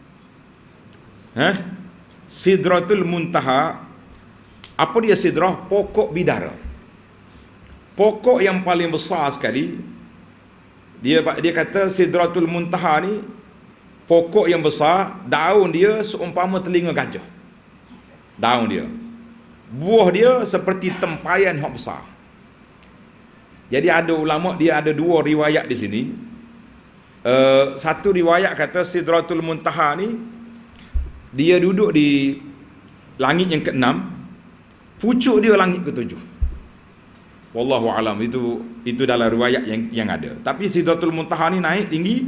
Sidratul Muntaha. Apa dia sidrah? Pokok bidara. Pokok yang paling besar sekali. Dia kata Sidratul Muntaha ni pokok yang besar, daun dia seumpama telinga gajah. Daun dia. Buah dia seperti tempayan yang besar. Jadi ada ulama, dia ada dua riwayat di sini. Satu riwayat kata Sidratul Muntaha ni dia duduk di langit yang ke-6, pucuk dia langit ke-7. Wallahu alam, itu dalam riwayat yang ada. Tapi Sidratul Muntaha ni naik tinggi.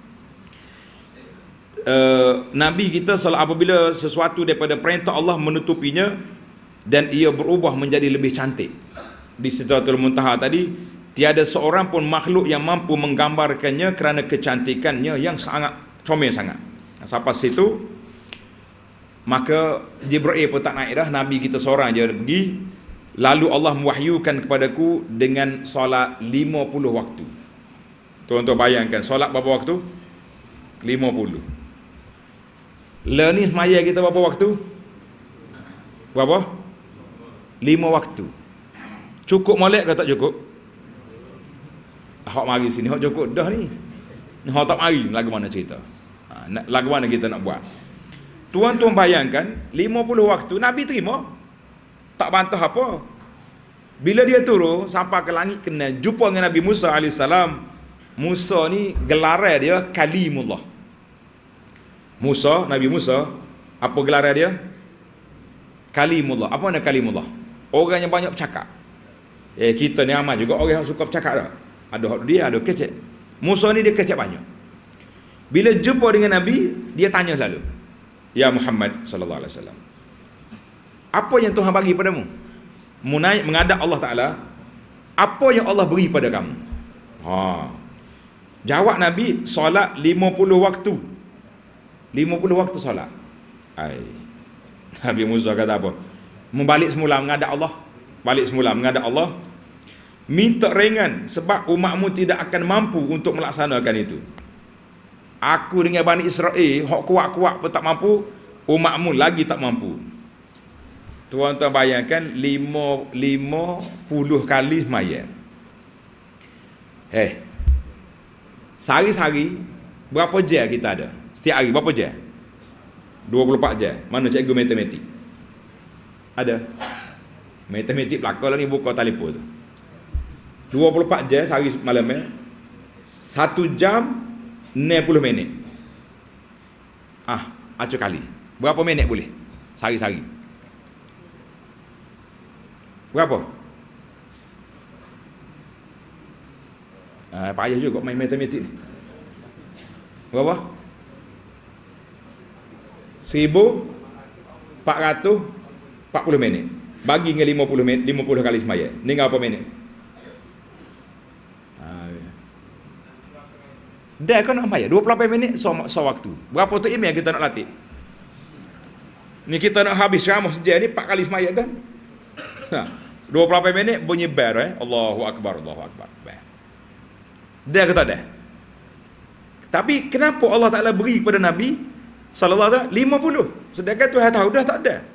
Nabi kita apabila sesuatu daripada perintah Allah menutupinya dan ia berubah menjadi lebih cantik. Di Sidratul Muntaha tadi tiada seorang pun makhluk yang mampu menggambarkannya kerana kecantikannya yang sangat comel sangat. Sampai situ maka Jibril pun tak naik dah, Nabi kita seorang je pergi. Lalu Allah mewahyukan kepadaku dengan solat 50 waktu. Tuan-tuan bayangkan, solat berapa waktu? 50. Ni semaya kita berapa waktu? Berapa? 5 waktu. Cukup molek ke tak cukup? Hak mari sini, hak cukup dah ni. Hak tak mari, lagu mana cerita? Lagu mana kita nak buat? Tuan-tuan bayangkan, 50 waktu Nabi terima. Tak bantah apa. Bila dia turun sampai ke langit kena jumpa dengan Nabi Musa alaihissalam. Musa ni gelaran dia Kalimullah. Nabi Musa, apa gelaran dia? Kalimullah. Apa makna Kalimullah? Orang yang banyak bercakap. Kita ni amat juga orang yang suka bercakap dah. Ada hak dia, ada kecek. Musa ni dia kecek banyak. Bila jumpa dengan Nabi, dia tanya selalu, ya Muhammad sallallahu alaihi wasallam, apa yang Tuhan bagi padamu? Menghadap Allah Ta'ala, apa yang Allah beri pada kamu? Jawab Nabi, solat 50 waktu. 50 waktu solat. Nabi Musa kata apa? Membalik semula menghadap Allah. Balik semula menghadap Allah. Minta ringan sebab umatmu tidak akan mampu untuk melaksanakan itu. Aku dengan Bani Israel, hak kuat-kuat pun tak mampu, umatmu lagi tak mampu. Tuan-tuan bayangkan 50 kali semaya. Sehari-hari berapa jam kita ada? Setiap hari berapa jam? 24 jam. Mana cikgu matematik? Ada. Matematik belakang lagi buka telefon tu. 24 jam sehari malam 1 jam 60 minit. Acuk kali. Berapa minit boleh? Sehari-hari. Berapa? Payah juga main matematik ni. Berapa? 1440 minit. Bagi dengan 50 minit, 50 kali semaya. Ni berapa minit? Dah kan nak bayar 28 minit sewaktu. Berapa tu email kita nak latih? Ni kita nak habis ceramah sejak ni 4 kali semaya kan? 28 minit bunyi bell Allahu Akbar, Allahu Akbar. Dah ke tak dah? Tapi kenapa Allah Ta'ala beri kepada Nabi sallallahu alaihi wasallam 50? Sedangkan Tuhan tahu dah tak ada.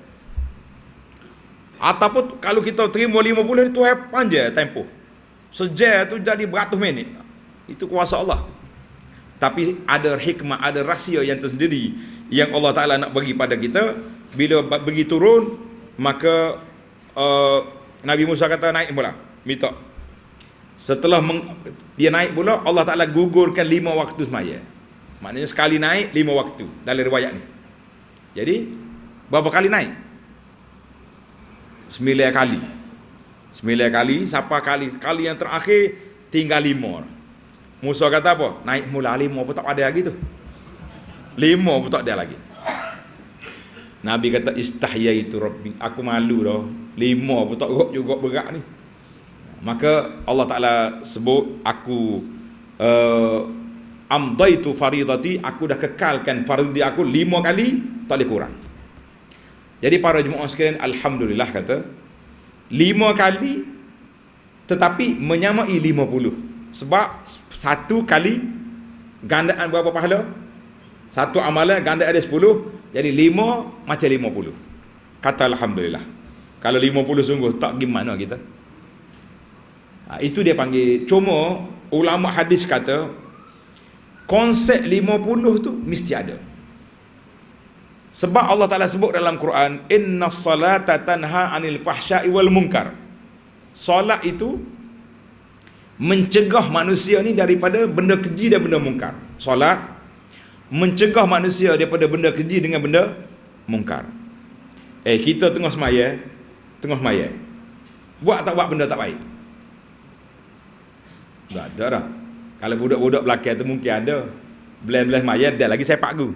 Ataupun kalau kita terima 50 Tuhan panjang tempoh. Sejak tu jadi beratus minit. Itu kuasa Allah. Tapi ada hikmah, ada rahsia yang tersendiri yang Allah Ta'ala nak bagi pada kita. Bila bagi turun, maka Nabi Musa kata naik pula, minta. Setelah dia naik pula, Allah Ta'ala gugurkan 5 waktu semaya. Maknanya sekali naik 5 waktu dalam riwayat ni. Jadi Berapa kali naik? 9 kali. 9 kali, siapa kali yang terakhir tinggal 5. Musa kata apa? Naik mula 5 pun tak ada lagi tu. 5 pun tak ada lagi. Nabi kata istahyaitu rabbi, aku malu dah. 5 pun tak juga berat ni. Maka Allah Taala sebut aku amdaitu faridati, aku dah kekalkan faridi aku 5 kali, tak boleh kurang. Jadi para jemaah sekalian, alhamdulillah kata 5 kali tetapi menyamai 50. Sebab satu kali gandaan berapa pahala? Satu amalan gandaan ada 10, jadi 5 macam 50. Kata alhamdulillah. Kalau 50 sungguh tak gimana kita. Itu dia panggil. Cuma ulama hadis kata konsep 50 tu mesti ada. Sebab Allah Ta'ala sebut dalam Quran, inna salata tanha anil fahsya'i wal munkar. Solat itu mencegah manusia ni daripada benda keji dan benda mungkar. Solat mencegah manusia daripada benda keji dengan benda mungkar. Kita tengah semaya, buat tak buat benda tak baik? Tak ada dah. Kalau budak-budak belakang tu mungkin ada. Belah-belah maya ada lagi sepak gu.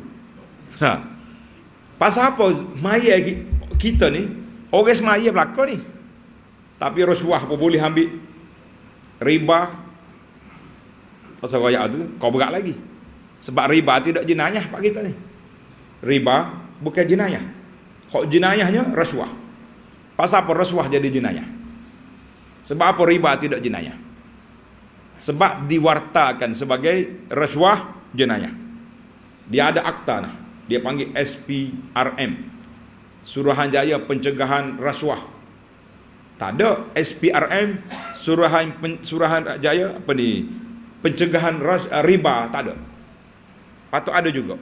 Pasal apa maya kita ni, orang semaya belakang ni. Tapi rasuah pun boleh ambil. Riba. Pasal raya tu kau berat lagi. Sebab riba tidak jenayah pak kita ni. Riba bukan jenayah. Hak jenayahnya rasuah. Pasal apa rasuah jadi jenayah? Sebab apa riba tidak jenayah? Sebab diwartakan sebagai rasuah jenayah. Dia ada akta nah. Dia panggil SPRM, Suruhanjaya Pencegahan Rasuah. Tak ada SPRM, Suruhanjaya apa ni, Pencegahan Riba, tak ada. Patut ada juga.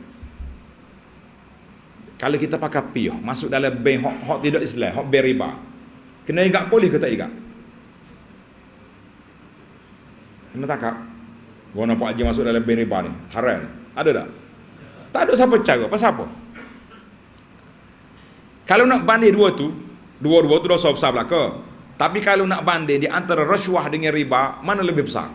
Kalau kita pakai piyah masuk dalam bank hak tidak Islam, hak bank riba, kena ikat polis ke tak ikat? Kena takak. Gua nampak aja masuk dalam bank riba ni, haram. Ada tak? Tak ada siapa cara. Pasal apa? Kalau nak banding dua-dua tu dosa besar belaka. Tapi kalau nak banding di antara rasuah dengan riba, mana lebih besar?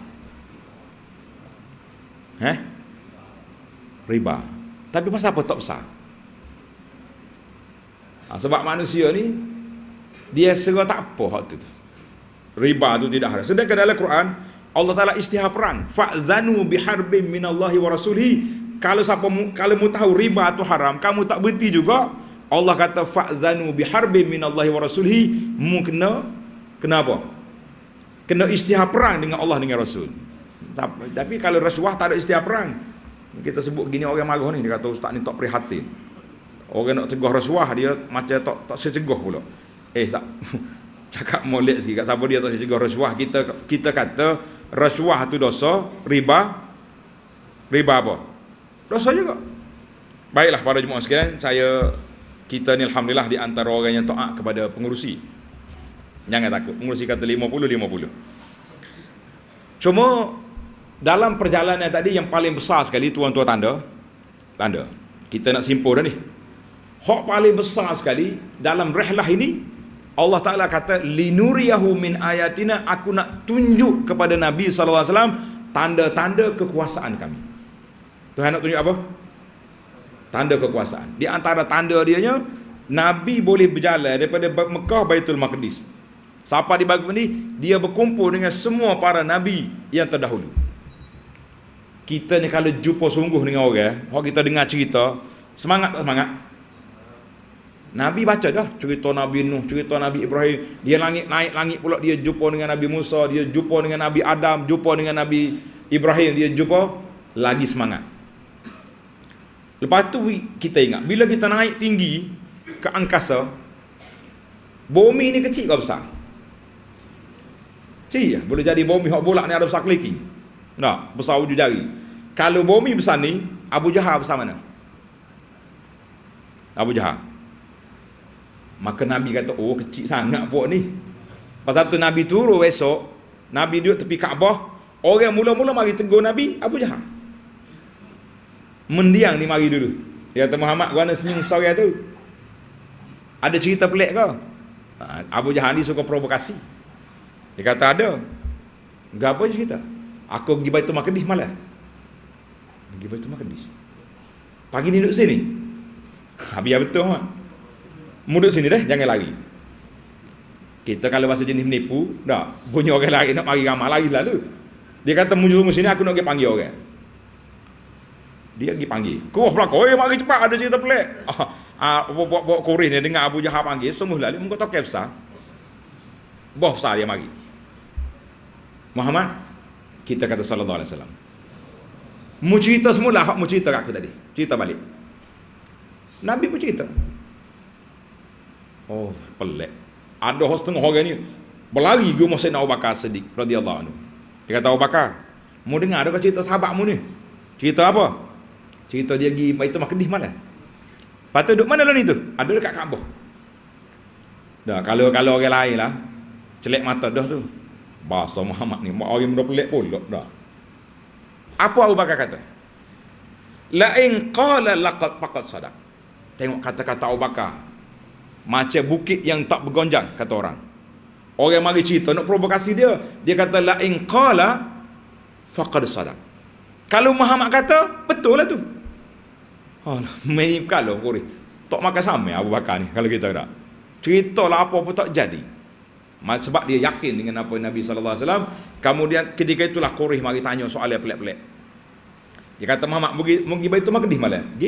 Riba. Tapi pasal apa tak besar? Sebab manusia ni dia serah tak apa hak tu. Riba tu tidak haram. Sedangkan dalam Quran Allah Taala isytihar perang, fa'zanu biharbin minallahi wa rasulihi. Kalau mu tahu riba tu haram, kamu tak berhenti juga. Allah kata fa'zanu biharbin minallahi wa rasulihi, mu kena apa? Kena isytihar perang dengan Allah dengan Rasul. Tapi kalau rasuah tak ada isytihar perang. Kita sebut gini orang marah ni, dia kata ustaz ni tak prihatin. Orang nak cegah rasuah dia macam tak secegah pula. Cakap molek sikit kat siapa dia tak secegah rasuah. Kita kata rasuah tu dosa, riba apa? Dosa juga. Baiklah para jemaah sekalian, kita ni alhamdulillah di antara orang yang taat kepada pengurusi. Jangan takut, pengurusi kata 50. Cuma dalam perjalanan tadi yang paling besar sekali tuan-tuan tanda. Kita nak simpul dah ni. Hak paling besar sekali dalam rihlah ini, Allah Taala kata linuriyahu min ayatina, aku nak tunjuk kepada Nabi sallallahu alaihi wasallam tanda-tanda kekuasaan kami. Tuhan nak tunjuk apa? Tanda kekuasaan. Di antara tanda dianya, Nabi boleh berjalan daripada Mekah Baitul Maqdis. Siapa di bahagian ini? Dia berkumpul dengan semua para Nabi yang terdahulu. Kita ni kalau jumpa sungguh dengan orang, kita dengar cerita, semangat tak semangat? Nabi baca dah cerita Nabi Nuh, cerita Nabi Ibrahim. Dia naik langit pula, dia jumpa dengan Nabi Musa, dia jumpa dengan Nabi Adam, jumpa dengan Nabi Ibrahim, dia jumpa, lagi semangat. Lepas tu kita ingat, bila kita naik tinggi ke angkasa, bumi ni kecil ke besar? Kecil. Boleh jadi bumi hak bolak ni ada besar keliki. Tak, besar ujung jari. Kalau bumi besar ni, Abu Jahal besar mana? Abu Jahal. Maka Nabi kata, oh kecil sangat pok ni. Pasal tu Nabi turun esok, Nabi duduk tepi Kaabah, orang mula-mula mari tegur Nabi, Abu Jahal. Mendiang ni mari dulu. Dia kata, Muhammad, gua nak senyum story tu. Ada cerita pelik ke? Abu Jahal ni suka provokasi. Dia kata ada. Gapo cerita? Aku pergi Baitul Maqdis malam. Pergi Baitul Maqdis. Pagi ni duduk sini. Biar betul mak. Mu duduk sini dah, jangan lari. Kita kalau bahasa jenis menipu, dah punya orang lari nak mari ramai lari selalu. Dia kata mu sini aku nak pergi panggil orang. Dia pergi panggil. Kuah belakang, mari cepat ada cerita pelik. Bawa Quraisy ni dengar Abu Jahal panggil, semua lalu muka tokek besar. Bos besar dia mari. Muhammad, kita kata sallallahu alaihi wasallam. Mu cerita semula hak mu cerita kat aku tadi. Cerita balik. Nabi pun cerita. Oh, pelik. Ada setengah orang ni berlari ke masa Abu Bakar Siddiq radhiyallahu anhu. Dia kata, Abu Bakar, mu dengar ada cerita sahabatmu ni? Cerita apa? Cerita dia pergi Baitul Maqdis malam. Lepas tu duduk mana lah ni tu? Ada dekat Kaabah. Dah, kalau orang lain lah celek mata dah tu. Bahasa Muhammad ni orang muda pelik pula dah. Apa Abu Bakar kata? La in qala laqad faqad sadaq. Tengok kata-kata Abu Bakar. Macam bukit yang tak bergonjang, kata orang. Orang mari cerita nak provokasi dia. Dia kata la in qala faqad sadaq. Kalau Muhammad kata, betul lah tu. Main kalau Quraisy tak makan sama Abu Bakar ni kalau kita tak. Ceritalah apa pun tak jadi. Sebab dia yakin dengan apa Nabi sallallahu alaihi wasallam. Kemudian ketika itulah Quraisy mari tanya soal yang pelik-pelik. Dia kata Muhammad pergi Baitul Maqdis malam. Pergi.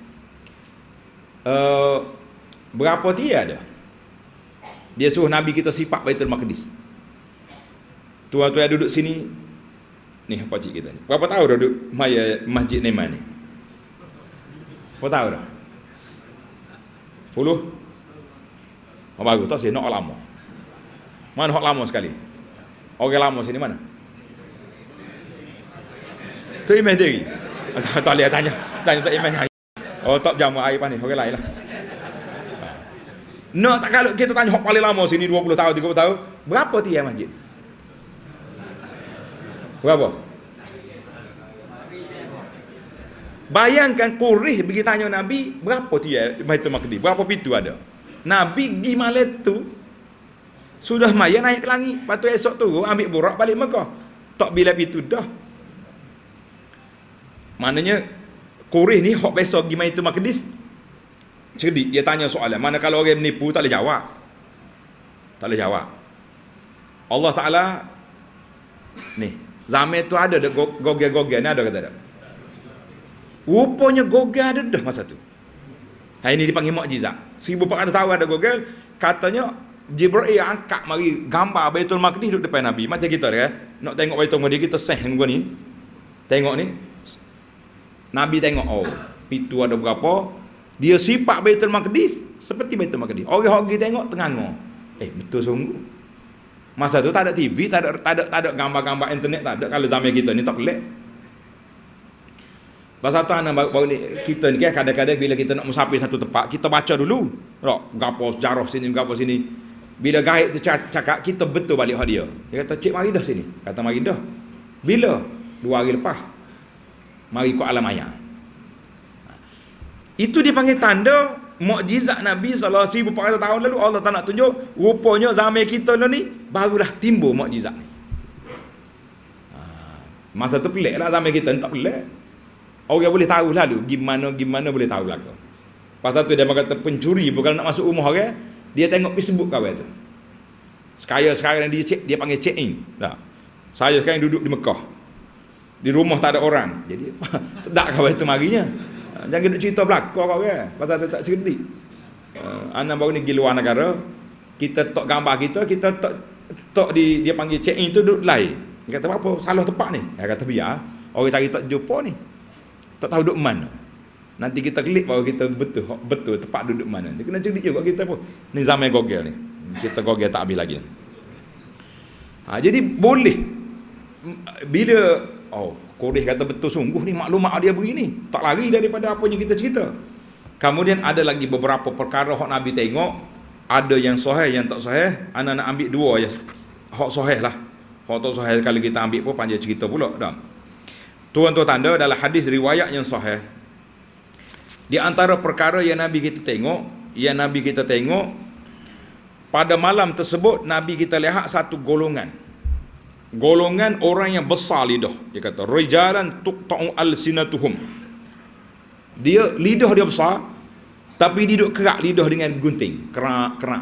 Berapa dia ada? Dia suruh Nabi kita sifat Baitul Maqdis. Tuan-tuan yang duduk sini ni apa cik kita ni. Berapa tahun dah duduk Masjid Neman ni? Berapa tahun dah? 10? Oh, bagus tak sih nak lama. Mana hak lama sekali? Orang lama sini mana? Tu imej diri. Tak boleh tanya tak imej. Oh tak jamu air panis orang lain lah. No tak kalau kita tanya hak paling lama sini 20 tahun 30 tahun, berapa tiang masjid? Berapa? Bayangkan Quraisy pergi tanya Nabi, berapa tiang Baitul Maqdis? Berapa pintu ada? Nabi pergi malam tu sudah maya naik ke langit. Lepas tu esok tu ambil burak balik Mekah. Tak bila pintu dah. Maknanya Quraisy ni hok besok pergi Baitul Maqdis cerdik. Dia tanya soalan. Mana kalau orang menipu tak boleh jawab. Tak boleh jawab. Allah Ta'ala ni zaman tu ada gogel-gogel ni ada kata tak? Rupanya gogel ada dah masa tu. Hari ni dipanggil mukjizat. 1400 tahun ada gogel. Katanya Jibril angkat mari gambar Baitul Maqdis duduk depan Nabi. Macam kita dia nak tengok Baitul Maqdis kita seh gua ni. Tengok ni. Nabi tengok pintu ada berapa. Dia sifat Baitul Maqdis seperti Baitul Maqdis. Orang pergi tengok tengah-tengah. Betul sungguh. Masa tu tak ada TV, tak ada gambar-gambar internet, tak ada. Kalau zaman kita ni tak pelik. Pasal tu anak baru ni kita ni kan kadang-kadang bila kita nak musafir satu tempat, kita baca dulu. Gapo sejarah sini, gapo sini. Bila guide tu cakap, kita betul balik hak dia. Dia kata, "Cik mari dah sini." Kata mari dah. Bila? 2 hari lepas. Mari ikut alam maya. Itu dipanggil tanda mukjizat Nabi sallallahu alaihi wasallam tahun lalu. Allah tak nak tunjuk rupanya zaman kita ni barulah timbul mukjizat ni. Masa tu pelik lah, zaman kita ni tak pelik. Orang boleh tahu lalu gimana boleh tahu belaka. Pasal tu dia kata pencuri bukan nak masuk rumah orang, dia tengok Facebook kawan tu. Sekarang dia panggil check in. Dah. Saya sekarang duduk di Mekah. Di rumah tak ada orang. Jadi sedap kawan tu marinya. Jangan duk cerita belaka kau kan. Pasal tu tak cerdik. Anak baru ni pergi luar negara, kita tok gambar kita tok dia panggil check in tu duduk lain. Dia kata apa salah tempat ni. Dia kata biar orang cari tak jumpa ni. Tak tahu duduk mana. Nanti kita klik baru kita betul tempat duduk mana. Dia kena cerdik juga kita pun. Ni zaman Google ni. Kita Google tak habis lagi. Jadi boleh bila Quraisy kata betul sungguh ni maklumat dia begini. Tak lari daripada apa yang kita cerita. Kemudian ada lagi beberapa perkara hak Nabi tengok, ada yang sahih, yang tak sahih. Ana nak ambil dua je. Hak sahih lah. Hak tak sahih kalau kita ambil pun panjang cerita pula dah. Tuan-tuan tanda dalam hadis riwayat yang sahih, di antara perkara yang Nabi kita tengok, yang Nabi kita tengok, pada malam tersebut Nabi kita lihat satu golongan orang yang besar lidah. Dia kata rijalan tuqta'u alsinatuhum. Dia lidah dia besar, tapi dia duduk kerak lidah dengan gunting, kerak.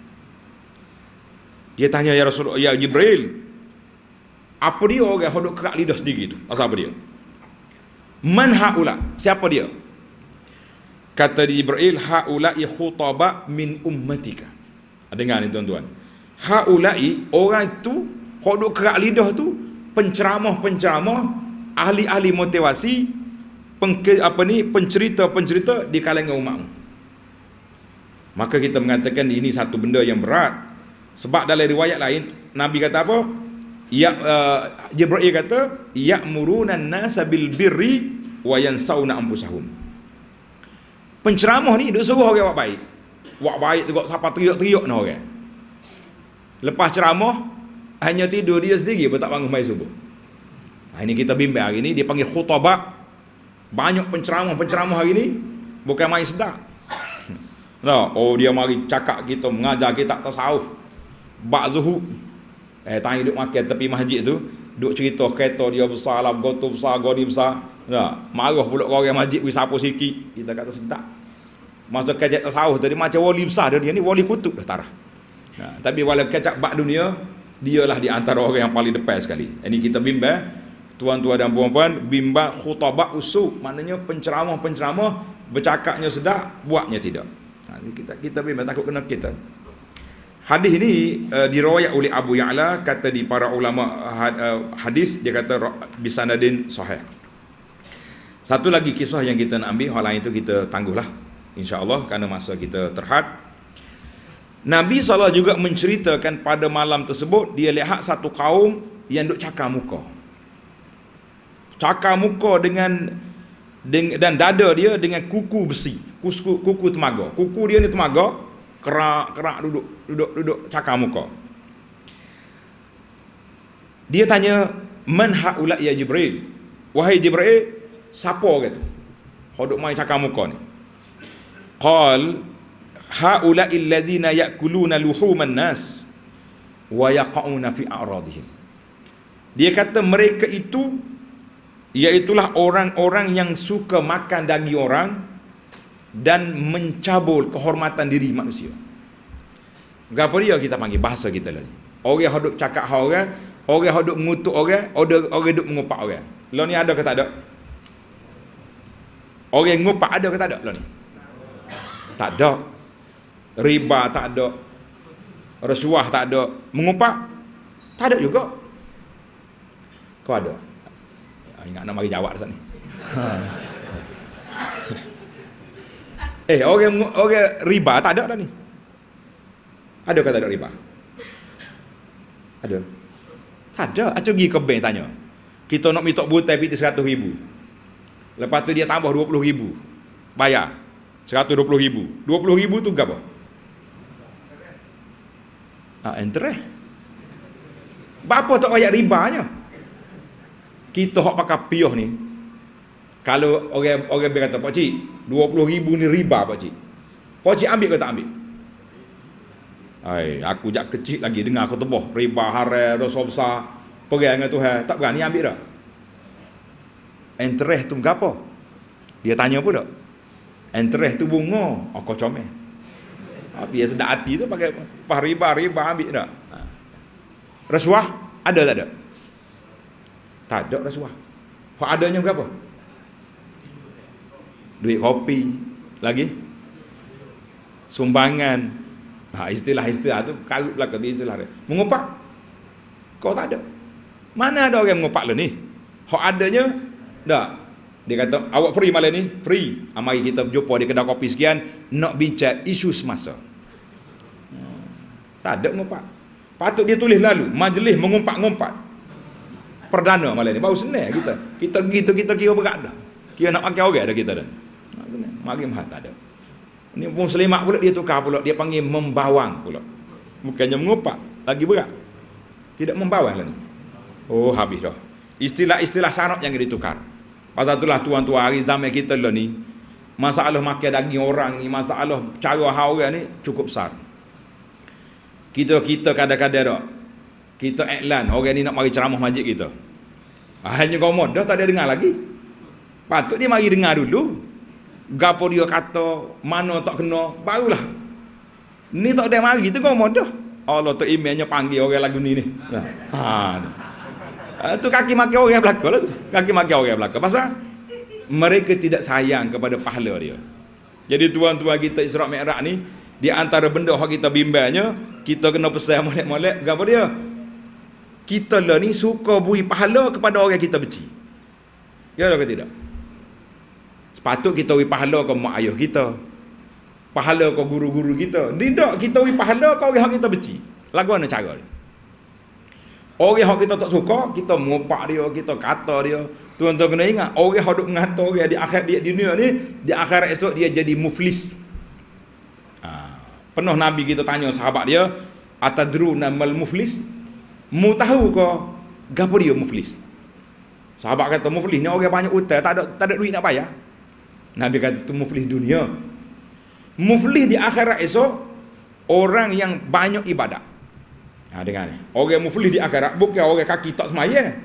Dia tanya, ya Rasulullah, ya Jibril, apa dia orang yang duduk kerak lidah sendiri tu? Asal apa dia? Man haula? Siapa dia? Kata Jibril, haula'i khutaba min ummatika. Dengar ni tuan-tuan. Haula'i, orang itu duduk kerak lidah tu, penceramah-penceramah, ahli-ahli motivasi, pencerita-pencerita di kalangan umatmu. Maka kita mengatakan ini satu benda yang berat. Sebab dalam riwayat lain Nabi kata apa? Jibril kata ya'muruna an-nasa bil birri wa yansawna anfusahum. Penceramah ni duk suruh orang buat baik. Buat baik tengok siapa teriak-teriak nak orang. Lepas ceramah hanya tidur dia sendiri pun tak bangun mai subuh. Ini kita bimbang hari ni, dia panggil khutbah. Banyak penceramah hari ni bukan main sedap. Nah, dia mari cakap kita, mengajar kita tasawuf, bab zuhud. Tanya duduk makan tepi masjid tu, duk cerita kereta dia besar lah, goto besar, godi besar. Nah, marah pula orang masjid wis sapu sikit. Kita kata sedap. Masa kajak tasawuf tadi macam wali besar dia ni, wali kutub dah tarah. Nah, tapi walau kacak bab dunia, dialah di antara orang yang paling depan sekali. Ini kita bimbang, tuan-tuan dan puan-puan, bimbang khutbah usuk, maknanya penceramah-penceramah bercakapnya sedap, buatnya tidak. Kita bimbang takut kena kita. Hadis ini diriwayat oleh Abu Ya'la, kata di para ulama hadis, dia kata bisanadin sahih. Satu lagi kisah yang kita nak ambil, hal lain itu kita tangguhlah insya-Allah kerana masa kita terhad. Nabi SAW juga menceritakan pada malam tersebut dia lihat satu kaum yang duk cakar muka. Cakar muka dengan dan dada dia dengan kuku besi, kuku temaga. Kuku dia ni temaga, kerak duduk cakar muka. Dia tanya, "Man haula ya Jibril?" Wahai Jibril, siapa kata? Hodok mai cakar muka ni. Qal haula'il ladzina ya'kuluna luhuman nas wa yaqa'una fi a'radihim. Dia kata mereka itu iaitulah orang-orang yang suka makan daging orang dan mencabul kehormatan diri manusia. Gapo dia kita panggil bahasa kita lagi. Orang hodok cakap orang, orang hodok mengutuk orang, orang duk mengupak orang. Lo ni ada ke tak ada? Orang ngupak ada ke tak ada lo ni? Tak ada. Riba tak ada, rasuah tak ada, mengupak tak ada juga. Kau ada? Ingat nak mari jawab dekat ni. Orang riba tak ada dah ni. Ada ke tak ada riba? Ada. Tak ada. Acuk pergi ke bank tanya. Kita nak minta butai PT 100,000. Lepas tu dia tambah 20,000. Bayar 120,000. 20,000 tu berapa? Interest. Berapa tak ayat ribanya? Kita hok pakai piah ni. Kalau orang berkata, "Pak cik, 20,000 ni riba Pak cik." Pak cik ambil ke tak ambil? Aku jak kecil lagi dengar khutbah riba haram, dosa besar, perang dengan Tuhan, tak berani ambil dah. Interest tu berapa? Dia tanya pula. Interest tu bunga, kau comel. Dia sedap hati tu pakai riba ambil tak? Rasuah ada tak ada? Tak ada rasuah. Hak adanya berapa? Duit kopi lagi, sumbangan. Istilah-istilah tu karut lah kata istilah dia. Mengupak kau tak ada. Mana ada orang mengupak lah ni? Hak adanya dak. Dia kata, awak free malam ni? Free. Mari kita berjumpa di kedai kopi sekian, nak bincang isu semasa. Tak ada mengumpat. Patut dia tulis lalu, majlis mengumpat-ngumpat. Perdana malam ni. Baru senang kita. Kita kira berat dah. Kira nak pakai orang dah kita dah. Mari mahat tak ada. Ni pun selimak pula dia tukar pula. Dia panggil membawang pula. Bukannya mengumpat. Lagi berat. Tidak membawang lah ni. Oh, habis dah. Istilah-istilah syarat yang ditukar. Pasal itulah tuan-tuan hari zaman kita lah ni, Masalah makan daging orang ni, masalah cara hal orang ni cukup besar. Kita kadang-kadang tak, kita iklan orang ni nak mari ceramah masjid kita. Hanya komodo tak ada dengar lagi. Patut dia mari dengar dulu. Gapo dia kata, mana tak kena, barulah. Ni tak ada mari tu komodo. Allah tu emailnya panggil orang lagu ni. Tu kaki maki orang belaka lah tu. Kaki maki orang belaka. Pasal mereka tidak sayang kepada pahala dia. Jadi tuan-tuan kita Isra' Mi'raj ni, di antara benda yang kita bimbangnya, kita kena pesan molek-molek apa dia? Kita lah ni suka beri pahala kepada orang kita benci. Ya ke tidak? Sepatut kita beri pahala ke mak ayah kita, pahala ke guru-guru kita. Tidak, kita beri pahala ke orang yang kita benci. Lagu mana cara dia? Orang yang kita tak suka, kita mengopak dia, kita kata dia. Tuan-tuan kena ingat, orang yang duk mengata orang di akhirat di dunia ni, di akhirat esok dia jadi muflis. Penuh Nabi kita tanya sahabat dia, atadruna mal muflis? Mu tahu ke gapo dia muflis? Sahabat kata muflis ni orang banyak hutang, tak ada duit nak bayar. Nabi kata tu muflis dunia. Muflis di akhirat esok orang yang banyak ibadat. Dengar ni. Orang muflis di akhirat bukan orang kaki tak semaya.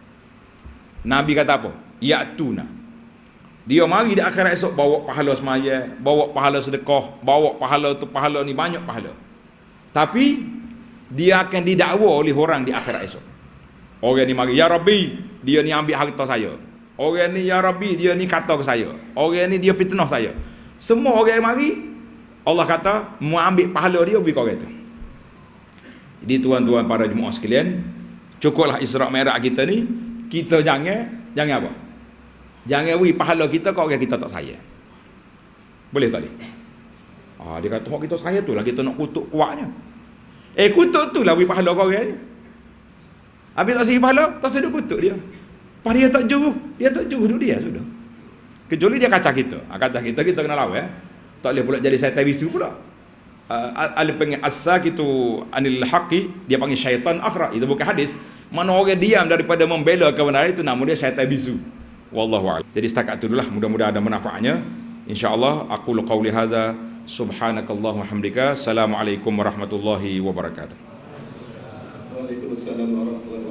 Nabi kata apa? Ya'tuna. Dia mari di akhirat esok bawa pahala semaya, bawa pahala sedekah, bawa pahala tu pahala ni banyak pahala. Tapi dia akan didakwa oleh orang di akhirat esok. Orang ni mari, ya Rabbi, dia ni ambil harta saya. Orang ni, ya Rabbi, dia ni kata ke saya. Orang ni dia fitnah saya. Semua orang yang mari, Allah kata, mau ambil pahala dia bagi orang tu. Jadi tuan-tuan para jemaah sekalian, cukuplah Isra' Mi'raj kita ni, kita jangan apa? Jangan beri pahala kita ke orang kita tak sayang. Boleh tak ni? Dia kata hak kita sayang tu lah kita nak kutuk kuatnya. Kutuk tu lah beri pahala ke orang. Habis tak sih pahala, tak sedut kutuk dia. Pas dia tak juru dia sudah. Kecuali dia kacau kita. Kacau kita kena lawan. Tak boleh pula jadi syaitan bisu pula. Al panggil as-sakitu anil haqqi, dia panggil syaitan akhra. Itu bukan hadis. Mana orang diam daripada membela kebenaran itu nama dia syaitan bisu. Wallahu a'lam. Jadi setakat itu dululah, mudah-mudahan ada manfaatnya. Insyaallah aqulu qauli hadza subhanakallahumma hamdika. Assalamualaikum warahmatullahi wabarakatuh. Waalaikumsalam warahmatullahi wabarakatuh.